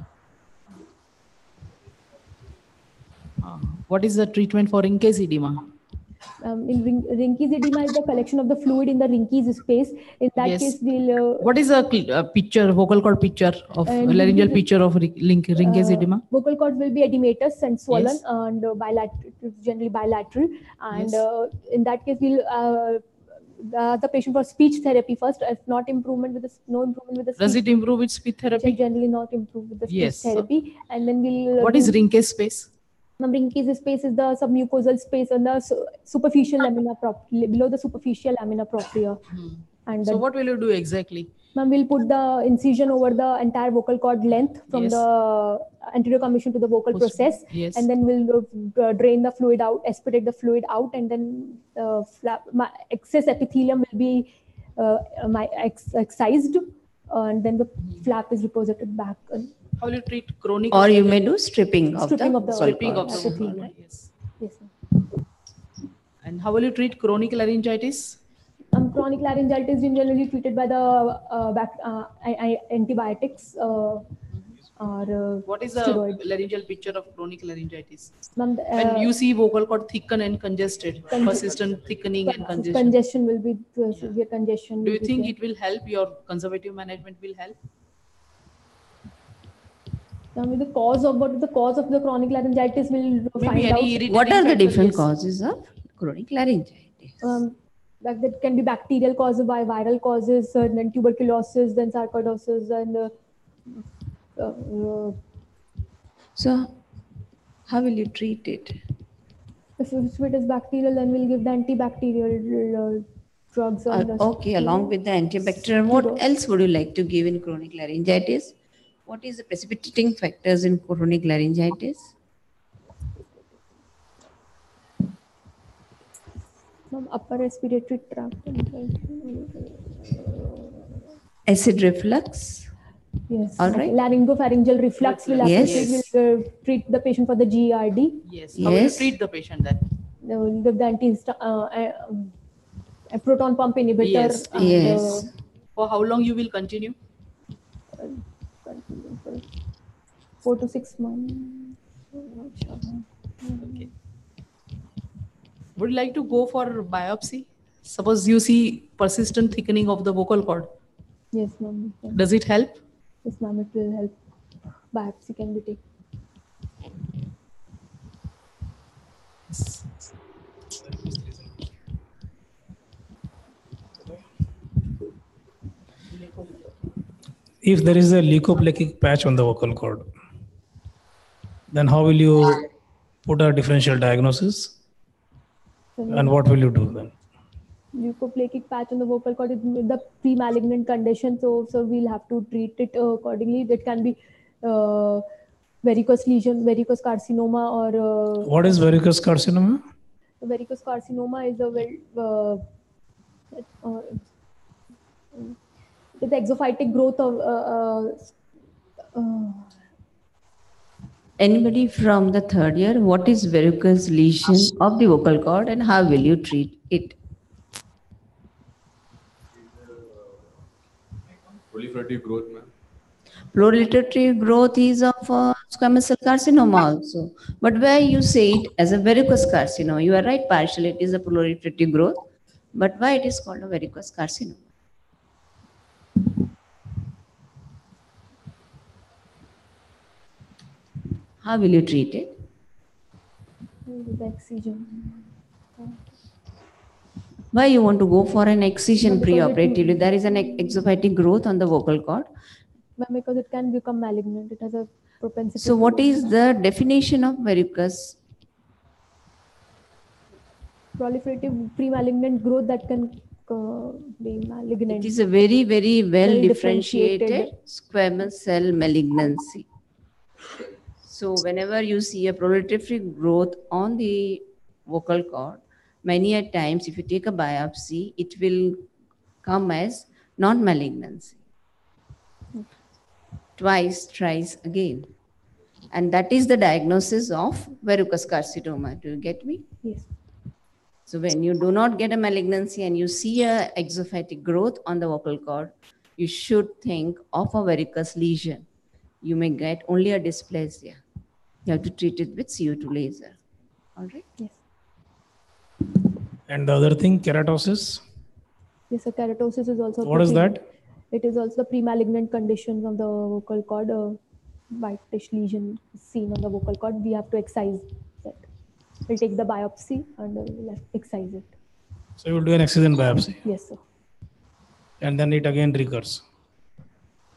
Uh, what is the treatment for Rinke's edema? Um, in ring, Rinke's edema is the collection of the fluid in the Rinke's space. In that Yes. case, we'll. Uh, What is a cl- uh, picture, vocal cord picture of And laryngeal Rinke's- picture of Ri- Link- Rinke's uh, edema? Vocal cord will be edematous and swollen, Yes. and uh, bilateral, it's generally bilateral. And Yes. uh, in that case, we'll uh, ask the patient for speech therapy first. If not improvement with the no improvement with the Does speech, it improve with speech which will therapy? generally not improve with the speech Yes. therapy. And then we'll. uh, What is do- Rinke's space? Now, Brinkies space is the submucosal space on the su- superficial lamina propria, below the superficial lamina propria. And So the, what will you do exactly? ma'am, we'll put the incision over the entire vocal cord length from Yes. the anterior commission to the vocal Post- process, yes. and then we'll uh, drain the fluid out, aspirate the fluid out, and then uh, flap, my excess epithelium will be uh, my ex- excised, uh, and then the flap is reposited back. Uh, How will you treat chronic? Or you may do stripping of Stripping the of the vocal stripping of cords. the epithelium. vocal cord, yes. Yes, ma'am. And how will you treat chronic laryngitis? Um, chronic laryngitis is generally treated by the uh, back, uh, I- I- antibiotics uh, or uh, What is the steroid. laryngeal picture of chronic laryngitis? Ma'am, When uh, you see vocal cord thicken and congested, Conge- persistent thickening and congestion. congestion will be uh, severe congestion. Do will you be think there. it will help? Your conservative management will help? I mean, the cause of what is the cause of the chronic laryngitis will Maybe find any out. irritating What are the factor, different yes. causes of chronic laryngitis? Um, like that can be bacterial causes, by viral causes, uh, then tuberculosis, then sarcoidosis, and uh, uh, uh, So, how will you treat it? if, if it is bacterial, then we'll give the antibacterial uh, drugs. Uh, and the- okay, along with the antibacterial, what Steroid. else would you like to give in chronic laryngitis? What is the precipitating factors in chronic laryngitis? From upper respiratory tract. Acid reflux? Yes. All right. Laryngopharyngeal reflux will Yes. yes. will uh, treat the patient for the G E R D. Yes. How will you Yes. treat the patient then? They will give the anti uh, uh, um, a proton pump inhibitor. Yes. and, Yes. uh, For how long you will continue? continue for four to six months. Okay. Would you like to go for biopsy? Suppose you see persistent thickening of the vocal cord. Yes, ma'am. Does it help? Yes, ma'am. It will help. Biopsy can be taken. If there is a leukoplakic patch on the vocal cord, then how will you put a differential diagnosis? And what will you do then? Leukoplakic patch on the vocal cord is the pre-malignant condition, so so we'll have to treat it uh, accordingly. That can be uh, varicose lesion, varicose carcinoma, or uh, What is varicose carcinoma? varicose carcinoma is a well, uh, uh, it's the exophytic growth of uh, uh, uh, Anybody from the third year, what is varicose lesion of the vocal cord and how will you treat it? Proliferative growth, ma'am. Proliferative growth is of uh, squamous cell carcinoma also. But where you say it as a varicose carcinoma, you are right, partially it is a proliferative growth. But why it is called a varicose carcinoma? How will you treat it? the excision. Why you want to go for an excision No, because it- preoperatively? There is an ex- exophytic growth on the vocal cord. But because it can become malignant, it has a propensity. So to- what is the definition of varicose? proliferative pre-malignant growth that can uh, be malignant? It is a very, very well Very differentiated differentiated. squamous cell malignancy. So whenever you see a proliferative growth on the vocal cord, many a times if you take a biopsy, it will come as non-malignancy. Twice, thrice again. And that is the diagnosis of varicose carcinoma. Do you get me? Yes. So when you do not get a malignancy and you see a exophytic growth on the vocal cord, you should think of a varicose lesion. You may get only a dysplasia. You have to treat it with C O two laser. All right? Yes. And the other thing, keratosis. Yes, so keratosis is also. What is that? It is also the pre-malignant condition of the vocal cord. Uh, whitish lesion is seen on the vocal cord. We have to excise that. We'll take the biopsy and uh, we'll excise it. So you will do an excision biopsy. Yes, sir. And then it again recurs.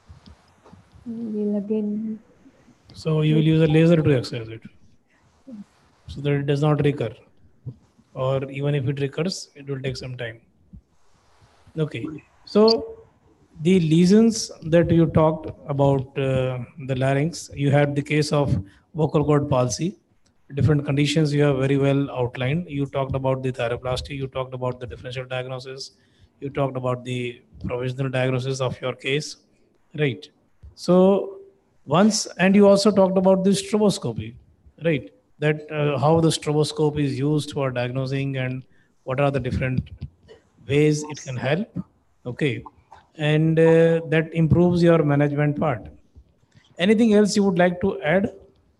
We'll again. So you will use a laser to excise it. so that it does not recur, or even if it recurs, it will take some time. Okay, so the lesions that you talked about, uh, the larynx, you had the case of vocal cord palsy. Different conditions you have very well outlined. You talked about the thyroplasty, you talked about the differential diagnosis, you talked about the provisional diagnosis of your case, right? So once, and you also talked about the stroboscopy, right? That uh, how the stroboscope is used for diagnosing and what are the different ways it can help. Okay, and uh, that improves your management part. Anything else you would like to add?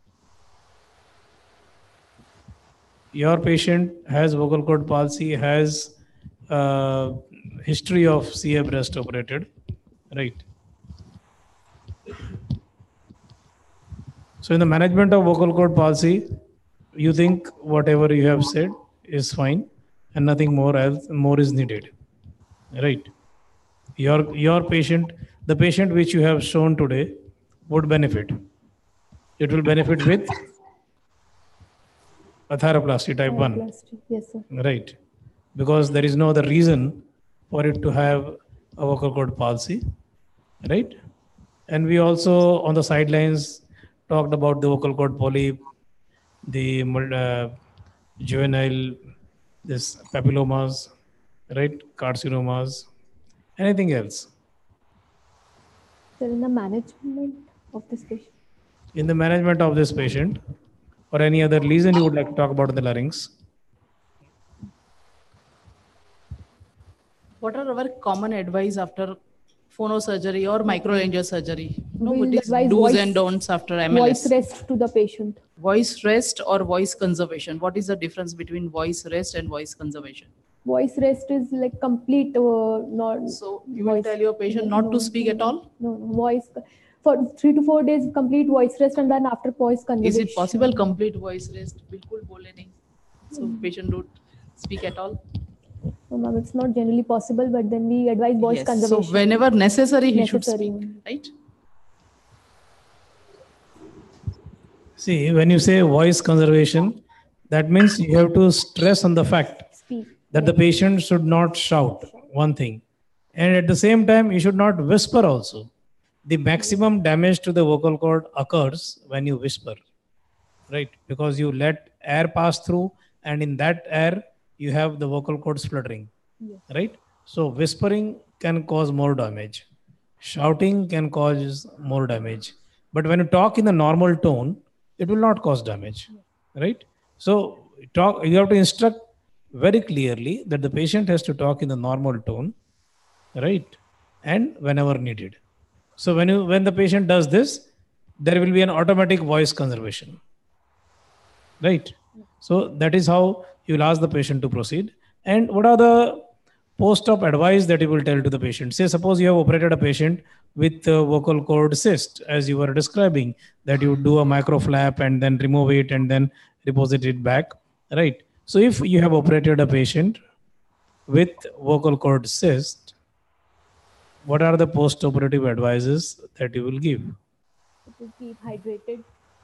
Your patient has vocal cord palsy, has uh, history of C A breast operated, right? So in the management of vocal cord palsy, you think whatever you have said is fine and nothing more else more is needed, right? Your, your patient, the patient which you have shown today would benefit. It will benefit with a thyroplasty type one. Thyroplasty, yes, sir. Right. Because there is no other reason for it to have a vocal cord palsy. Right. And we also on the sidelines talked about the vocal cord polyp, the uh, juvenile, this papillomas, right? Carcinomas. Anything else? So in the management of this patient. In the management of this patient, or any other lesion you would like to talk about in the larynx? What are our common advice after phonosurgery or microlaryngeal surgery? No, We what is advise do's voice- and don'ts after M L S? Voice rest to the patient. Voice rest or voice conservation? What is the difference between voice rest and voice conservation? Voice rest is like complete, uh, not. So you will tell your patient not to speak at all? No, no, voice for three to four days, complete voice rest, and then after voice Is conversation. it possible complete voice rest? Bilkul bole nahi. So patient don't speak at all? No, ma'am, it's not generally possible, but then we advise voice Yes. conservation. So whenever necessary, he should Necessary. speak, right? See, when you say voice conservation, that means you have to stress on the fact Speak. that the patient should not shout, one thing. And at the same time, you should not whisper also. The maximum damage to the vocal cord occurs when you whisper, right? Because you let air pass through, and in that air, you have the vocal cord fluttering, Yes. right? So whispering can cause more damage. Shouting can cause more damage. But when you talk in the normal tone, it will not cause damage, right? So talk, you have to instruct very clearly that the patient has to talk in the normal tone, right? And whenever needed. So when you when the patient does this, there will be an automatic voice conservation, right? So that is how you will ask the patient to proceed. And what are the post-op advice that you will tell to the patient? Say, suppose you have operated a patient with a vocal cord cyst, as you were describing, that you do a microflap and then remove it and then deposit it back, right? So if you have operated a patient with vocal cord cyst, what are the post-operative advices that you will give? To keep hydrated.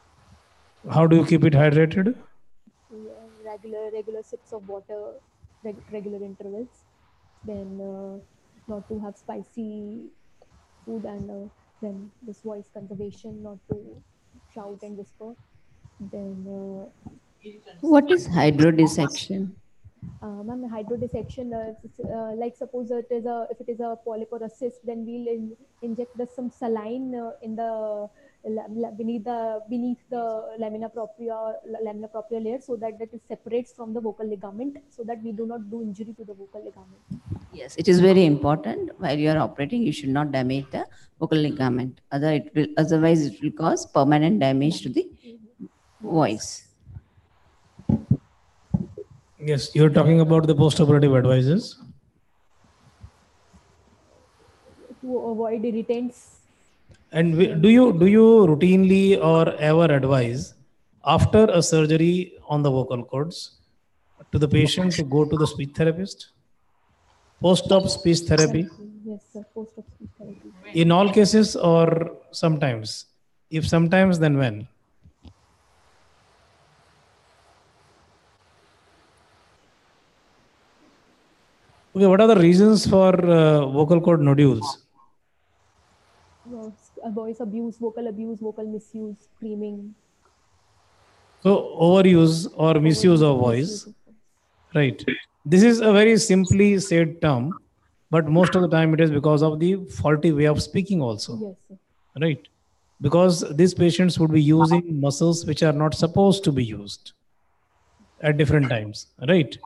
How do you keep it hydrated? Yeah, regular regular sips of water, reg- regular intervals. Then uh, not to have spicy food, and uh, then this voice conservation, not to shout and whisper. Then uh, What is hydrodissection? uh, ma'am, hydrodissection, uh, it's, uh, like suppose it is a if it is a polyp or a cyst, then we'll in, inject the, some saline uh, in the la- la- beneath the beneath the lamina propria la- lamina propria layer, so that that it separates from the vocal ligament, so that we do not do injury to the vocal ligament. Yes, it is very important. While you are operating, you should not damage the vocal ligament. Other it will, otherwise, it will cause permanent damage to the voice. Yes, you're talking about the post-operative advices. To avoid irritants. And we- do you do you routinely or ever advise after a surgery on the vocal cords to the patient to go to the speech therapist? Post-op speech therapy Yes, sir. Post-op speech therapy. in all cases or sometimes? If sometimes, then when? Okay, what are the reasons for uh, vocal cord nodules? Uh, voice abuse, vocal abuse, vocal misuse, screaming. So overuse or misuse of voice, right? This is a very simply said term, but most of the time it is because of the faulty way of speaking also, Yes, sir. right? Because these patients would be using muscles which are not supposed to be used at different times, right?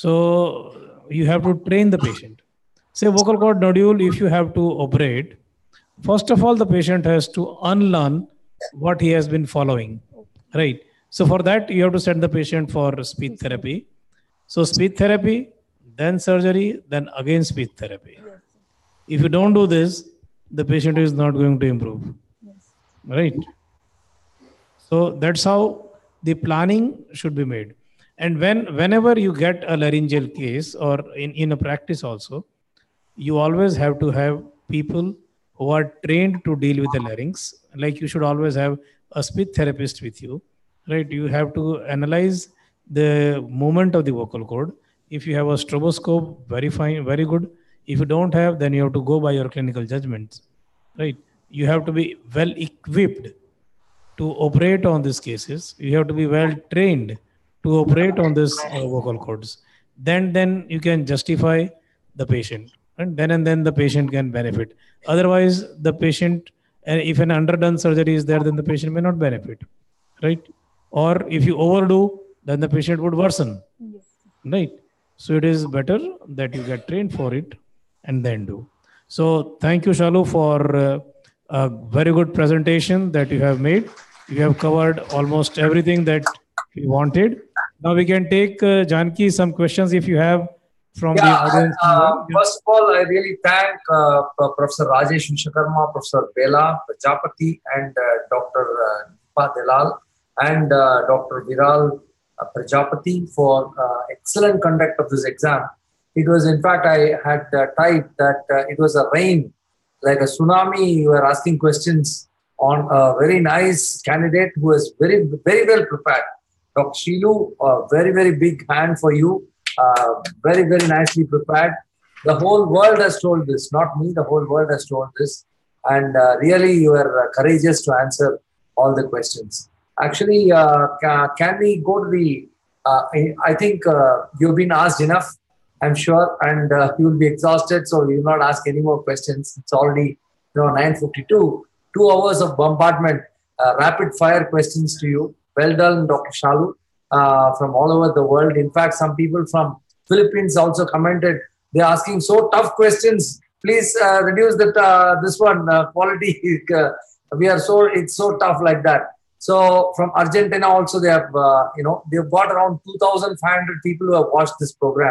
So you have to train the patient. Say vocal cord nodule, if you have to operate, first of all, the patient has to unlearn what he has been following, right? So for that, you have to send the patient for speech therapy. So speech therapy, then surgery, then again speech therapy. If you don't do this, the patient is not going to improve, right? So that's how the planning should be made. And when whenever you get a laryngeal case or in, in a practice also, you always have to have people who are trained to deal with the larynx. Like you should always have a speech therapist with you, right? You have to analyze the movement of the vocal cord. If you have a stroboscope, very fine, very good. If you don't have, then you have to go by your clinical judgments, right? You have to be well equipped to operate on these cases. You have to be well trained to operate on these uh, vocal cords. Then, then you can justify the patient, and then and then the patient can benefit. Otherwise, the patient, and if an underdone surgery is there, then the patient may not benefit, right? Or if you overdo, then the patient would worsen, right? So it is better that you get trained for it and then do. So thank you, Shalu, for uh, a very good presentation that you have made. You have covered almost everything that we wanted. Now we can take, uh, Janki, some questions if you have from yeah, the audience. Uh, first of all, I really thank uh, Professor Rajesh Vishwakarma, Professor Bela Prajapati, and uh, Doctor Uh, Deepa Dalal, and uh, Doctor Viral uh, Prajapati for uh, excellent conduct of this exam. It was, in fact, I had uh, typed that uh, it was a rain, like a tsunami. You were asking questions on a very nice candidate who was very, very well prepared. Doctor Sheelu, a very, very big hand for you. Uh, very, very nicely prepared. The whole world has told this, not me, the whole world has told this. And uh, really, you are uh, courageous to answer all the questions. Actually, uh, ca can we go to the, uh, I think uh, you've been asked enough, I'm sure, and uh, you will be exhausted, so you will not ask any more questions. It's already, you know, nine fifty-two, two hours of bombardment, uh, rapid fire questions to you. Well done, Doctor Shalu. Uh, from all over the world. In fact, some people from Philippines also commented. They're asking so tough questions. Please uh, reduce that uh, this one uh, quality. uh, we are so it's so tough like that. So from Argentina also they have uh, you know they've got around two thousand five hundred people who have watched this program.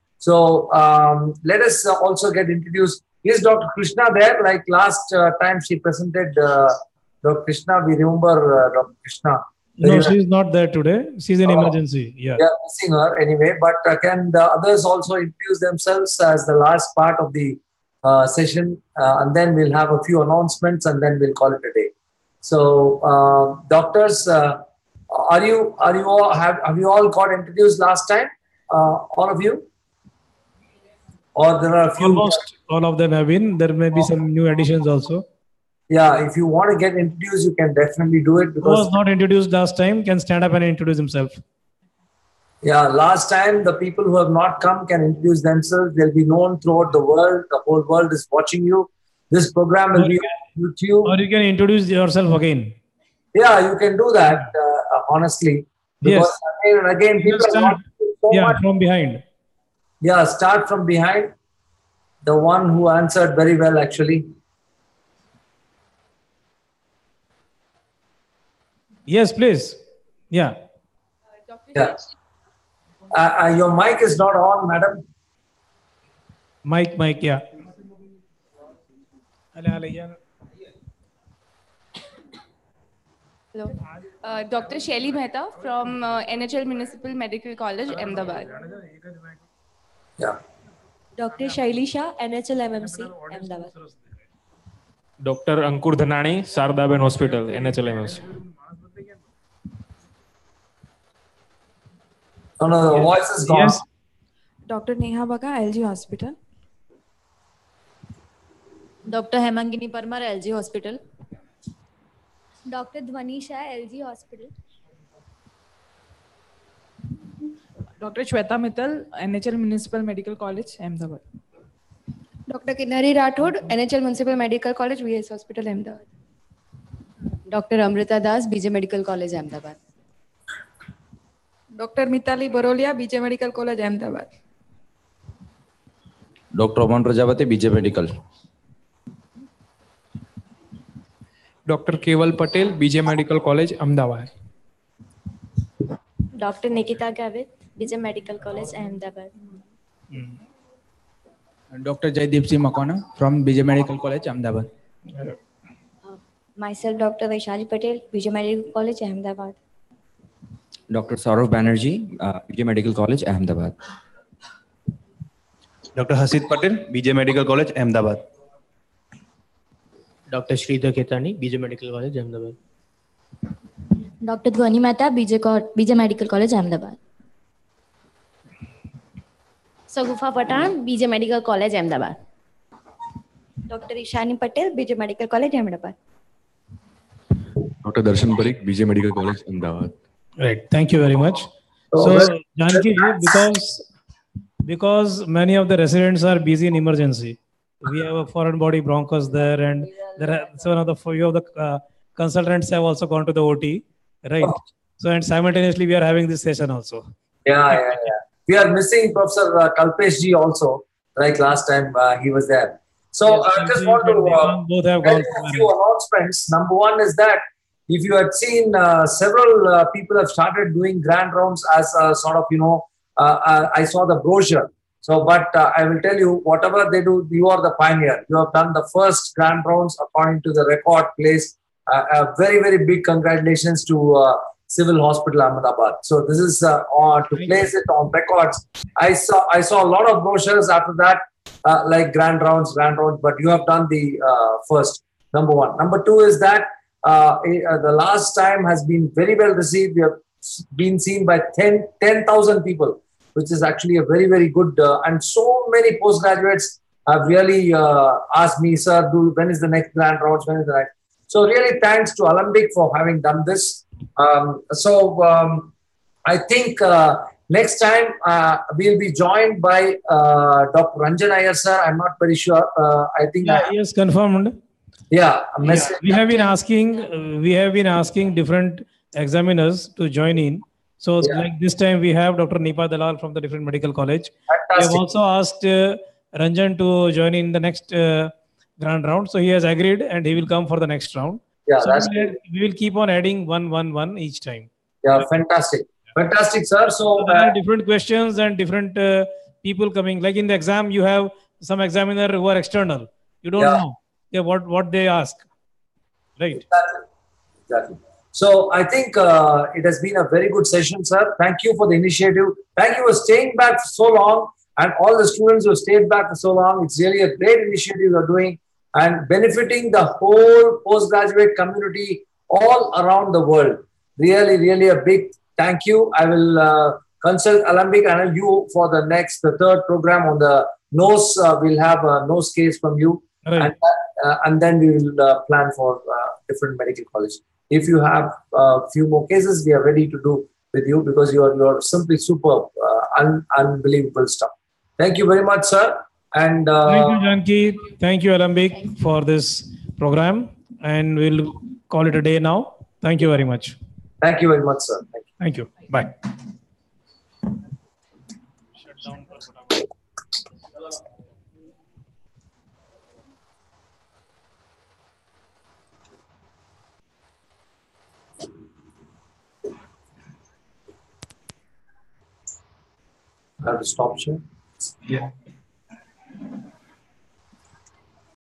So um, let us uh, also get introduced. Is Doctor Krishna there? Like last uh, time she presented uh, Doctor Krishna. We remember uh, Doctor Krishna. No, she's not there today. She's in Oh, emergency. Yeah. We are missing her anyway. But uh, can the others also introduce themselves as the last part of the uh, session? Uh, and then we'll have a few announcements and then we'll call it a day. So, uh, doctors, uh, are you are you all have have you all got introduced last time? Uh, all of you? Or there are a few? Almost all of them have been. There may be some new additions also. Yeah, if you want to get introduced, you can definitely do it. Who Because was not introduced last time can stand up and introduce himself. yeah, last time the people who have not come can introduce themselves. They'll be known throughout the world. The whole world is watching you. This program will be on YouTube. Or you can introduce yourself again. Yeah, you can do that, uh, honestly. Because Yes. again and again, people are Start, watching so yeah, much. from behind. Yeah, start from behind. The one who answered very well, actually. Yes, please. Yeah. Yeah. Uh, uh, your mic is not on, madam. Mike, Mike, yeah. Hello. Uh, Doctor Shelly Mehta from uh, N H L Municipal Medical College, Ahmedabad. Yeah. Doctor Shaili Shah, N H L M M C, Ahmedabad. Doctor Ankur Dhanani, Sardaben Hospital, N H L M M C. No, no, the voice is gone. Yes. Doctor Neha Baga, L G Hospital. Doctor Hemangini Parmar, L G Hospital. Doctor Dhvani Shah, L G Hospital. Doctor Shweta Mittal, N H L Municipal Medical College, Ahmedabad. Doctor Kinnari Rathod, N H L Municipal Medical College, V S Hospital, Ahmedabad. Doctor Amrita Das, B J Medical College, Ahmedabad. Doctor Mitali Barolia, B J Medical College, Ahmedabad. Doctor Aman Prajapati, B J Medical. Doctor Keval Patel, B J Medical College, Ahmedabad. Doctor Nikita Gavit, B J Medical College, Ahmedabad. Mm. Doctor Jaideep Singh Makona from B J Medical College, Ahmedabad. Uh, myself, Doctor Vaishali Patel, B J Medical College, Ahmedabad. Doctor Saurav Banerjee, uh, B J Medical College, Ahmedabad. Doctor Hasid Patel, B J Medical College, Ahmedabad. Doctor Sridhar Khetani, B J Medical College, Ahmedabad. Doctor Dhwani Mehta, B J, Co- B J Medical College, Ahmedabad. Sagufa Patan, B J Medical College, Ahmedabad. Doctor Ishani Patel, B J Medical College, Ahmedabad. Doctor Darshan Parikh, B J Medical College, Ahmedabad. Right. Thank you very much. Oh, So, well- Janki, because because many of the residents are busy in emergency, we have a foreign body bronchos there, and there are some of the few of the uh, consultants have also gone to the O T, right? So, and simultaneously we are having this session also. Yeah, yeah, yeah. We are missing Professor uh, Kalpesh ji also, like last time uh, he was there. So Yes, I just Kalpesh want to and uh, Devang both have tell gone you for a few announcements. Number one is that if you had seen uh, several uh, people have started doing grand rounds as a sort of, you know, uh, uh, I saw the brochure. So, but uh, I will tell you, whatever they do, you are the pioneer. You have done the first grand rounds according to the record place. Uh, a very, very big congratulations to uh, Civil Hospital Ahmedabad. So this is uh, on, to place it on records. I saw I saw a lot of brochures after that, uh, like grand rounds, grand rounds. But you have done the uh, first. Number one. Number two is that uh, uh, the last time has been very well received. We have been seen by ten thousand people, which is actually a very, very good. Uh, and so many postgraduates have really uh, asked me, sir, do, when is the next grand rounds? When is the next? So really thanks to Alembic for having done this. Um, so um, I think uh, next time uh, we'll be joined by uh, Doctor Ranjan Iyer, sir. I'm not very sure. Uh, I think Yeah, I, yes, confirmed. yeah, a Yeah, message. we have been asking, uh, we have been asking different examiners to join in. So, Yeah. like this time, we have Doctor Nipa Dalal from the different medical college. We have Fantastic. also asked uh, Ranjan to join in the next uh, grand round. So he has agreed, and he will come for the next round. Yeah, so that's we will, we will keep on adding one, one, one each time. Yeah, fantastic. Fantastic, sir. So, So there uh, are different questions and different uh, people coming. Like in the exam, you have some examiner who are external. You don't Yeah. know yeah, what what they ask, right? Exactly. Exactly. So I think uh, it has been a very good session, sir. Thank you for the initiative. Thank you for staying back for so long, and all the students who stayed back for so long. It's really a great initiative you're doing and benefiting the whole postgraduate community all around the world. Really, really a big thank you. I will uh, consult Alembic and you for the next, the third program on the nose. Uh, we'll have a nose case from you. Right. And, uh, and then we will uh, plan for uh, different medical colleges. If you have a few more cases, we are ready to do with you because you are, you are simply superb, uh, un, unbelievable stuff. Thank you very much, sir. And uh, Thank you, Janki. Thank you, Alembic, for this program. And we'll call it a day now. Thank you very much. Thank you very much, sir. Thank you. Thank you. Bye. I have to stop share. Yeah.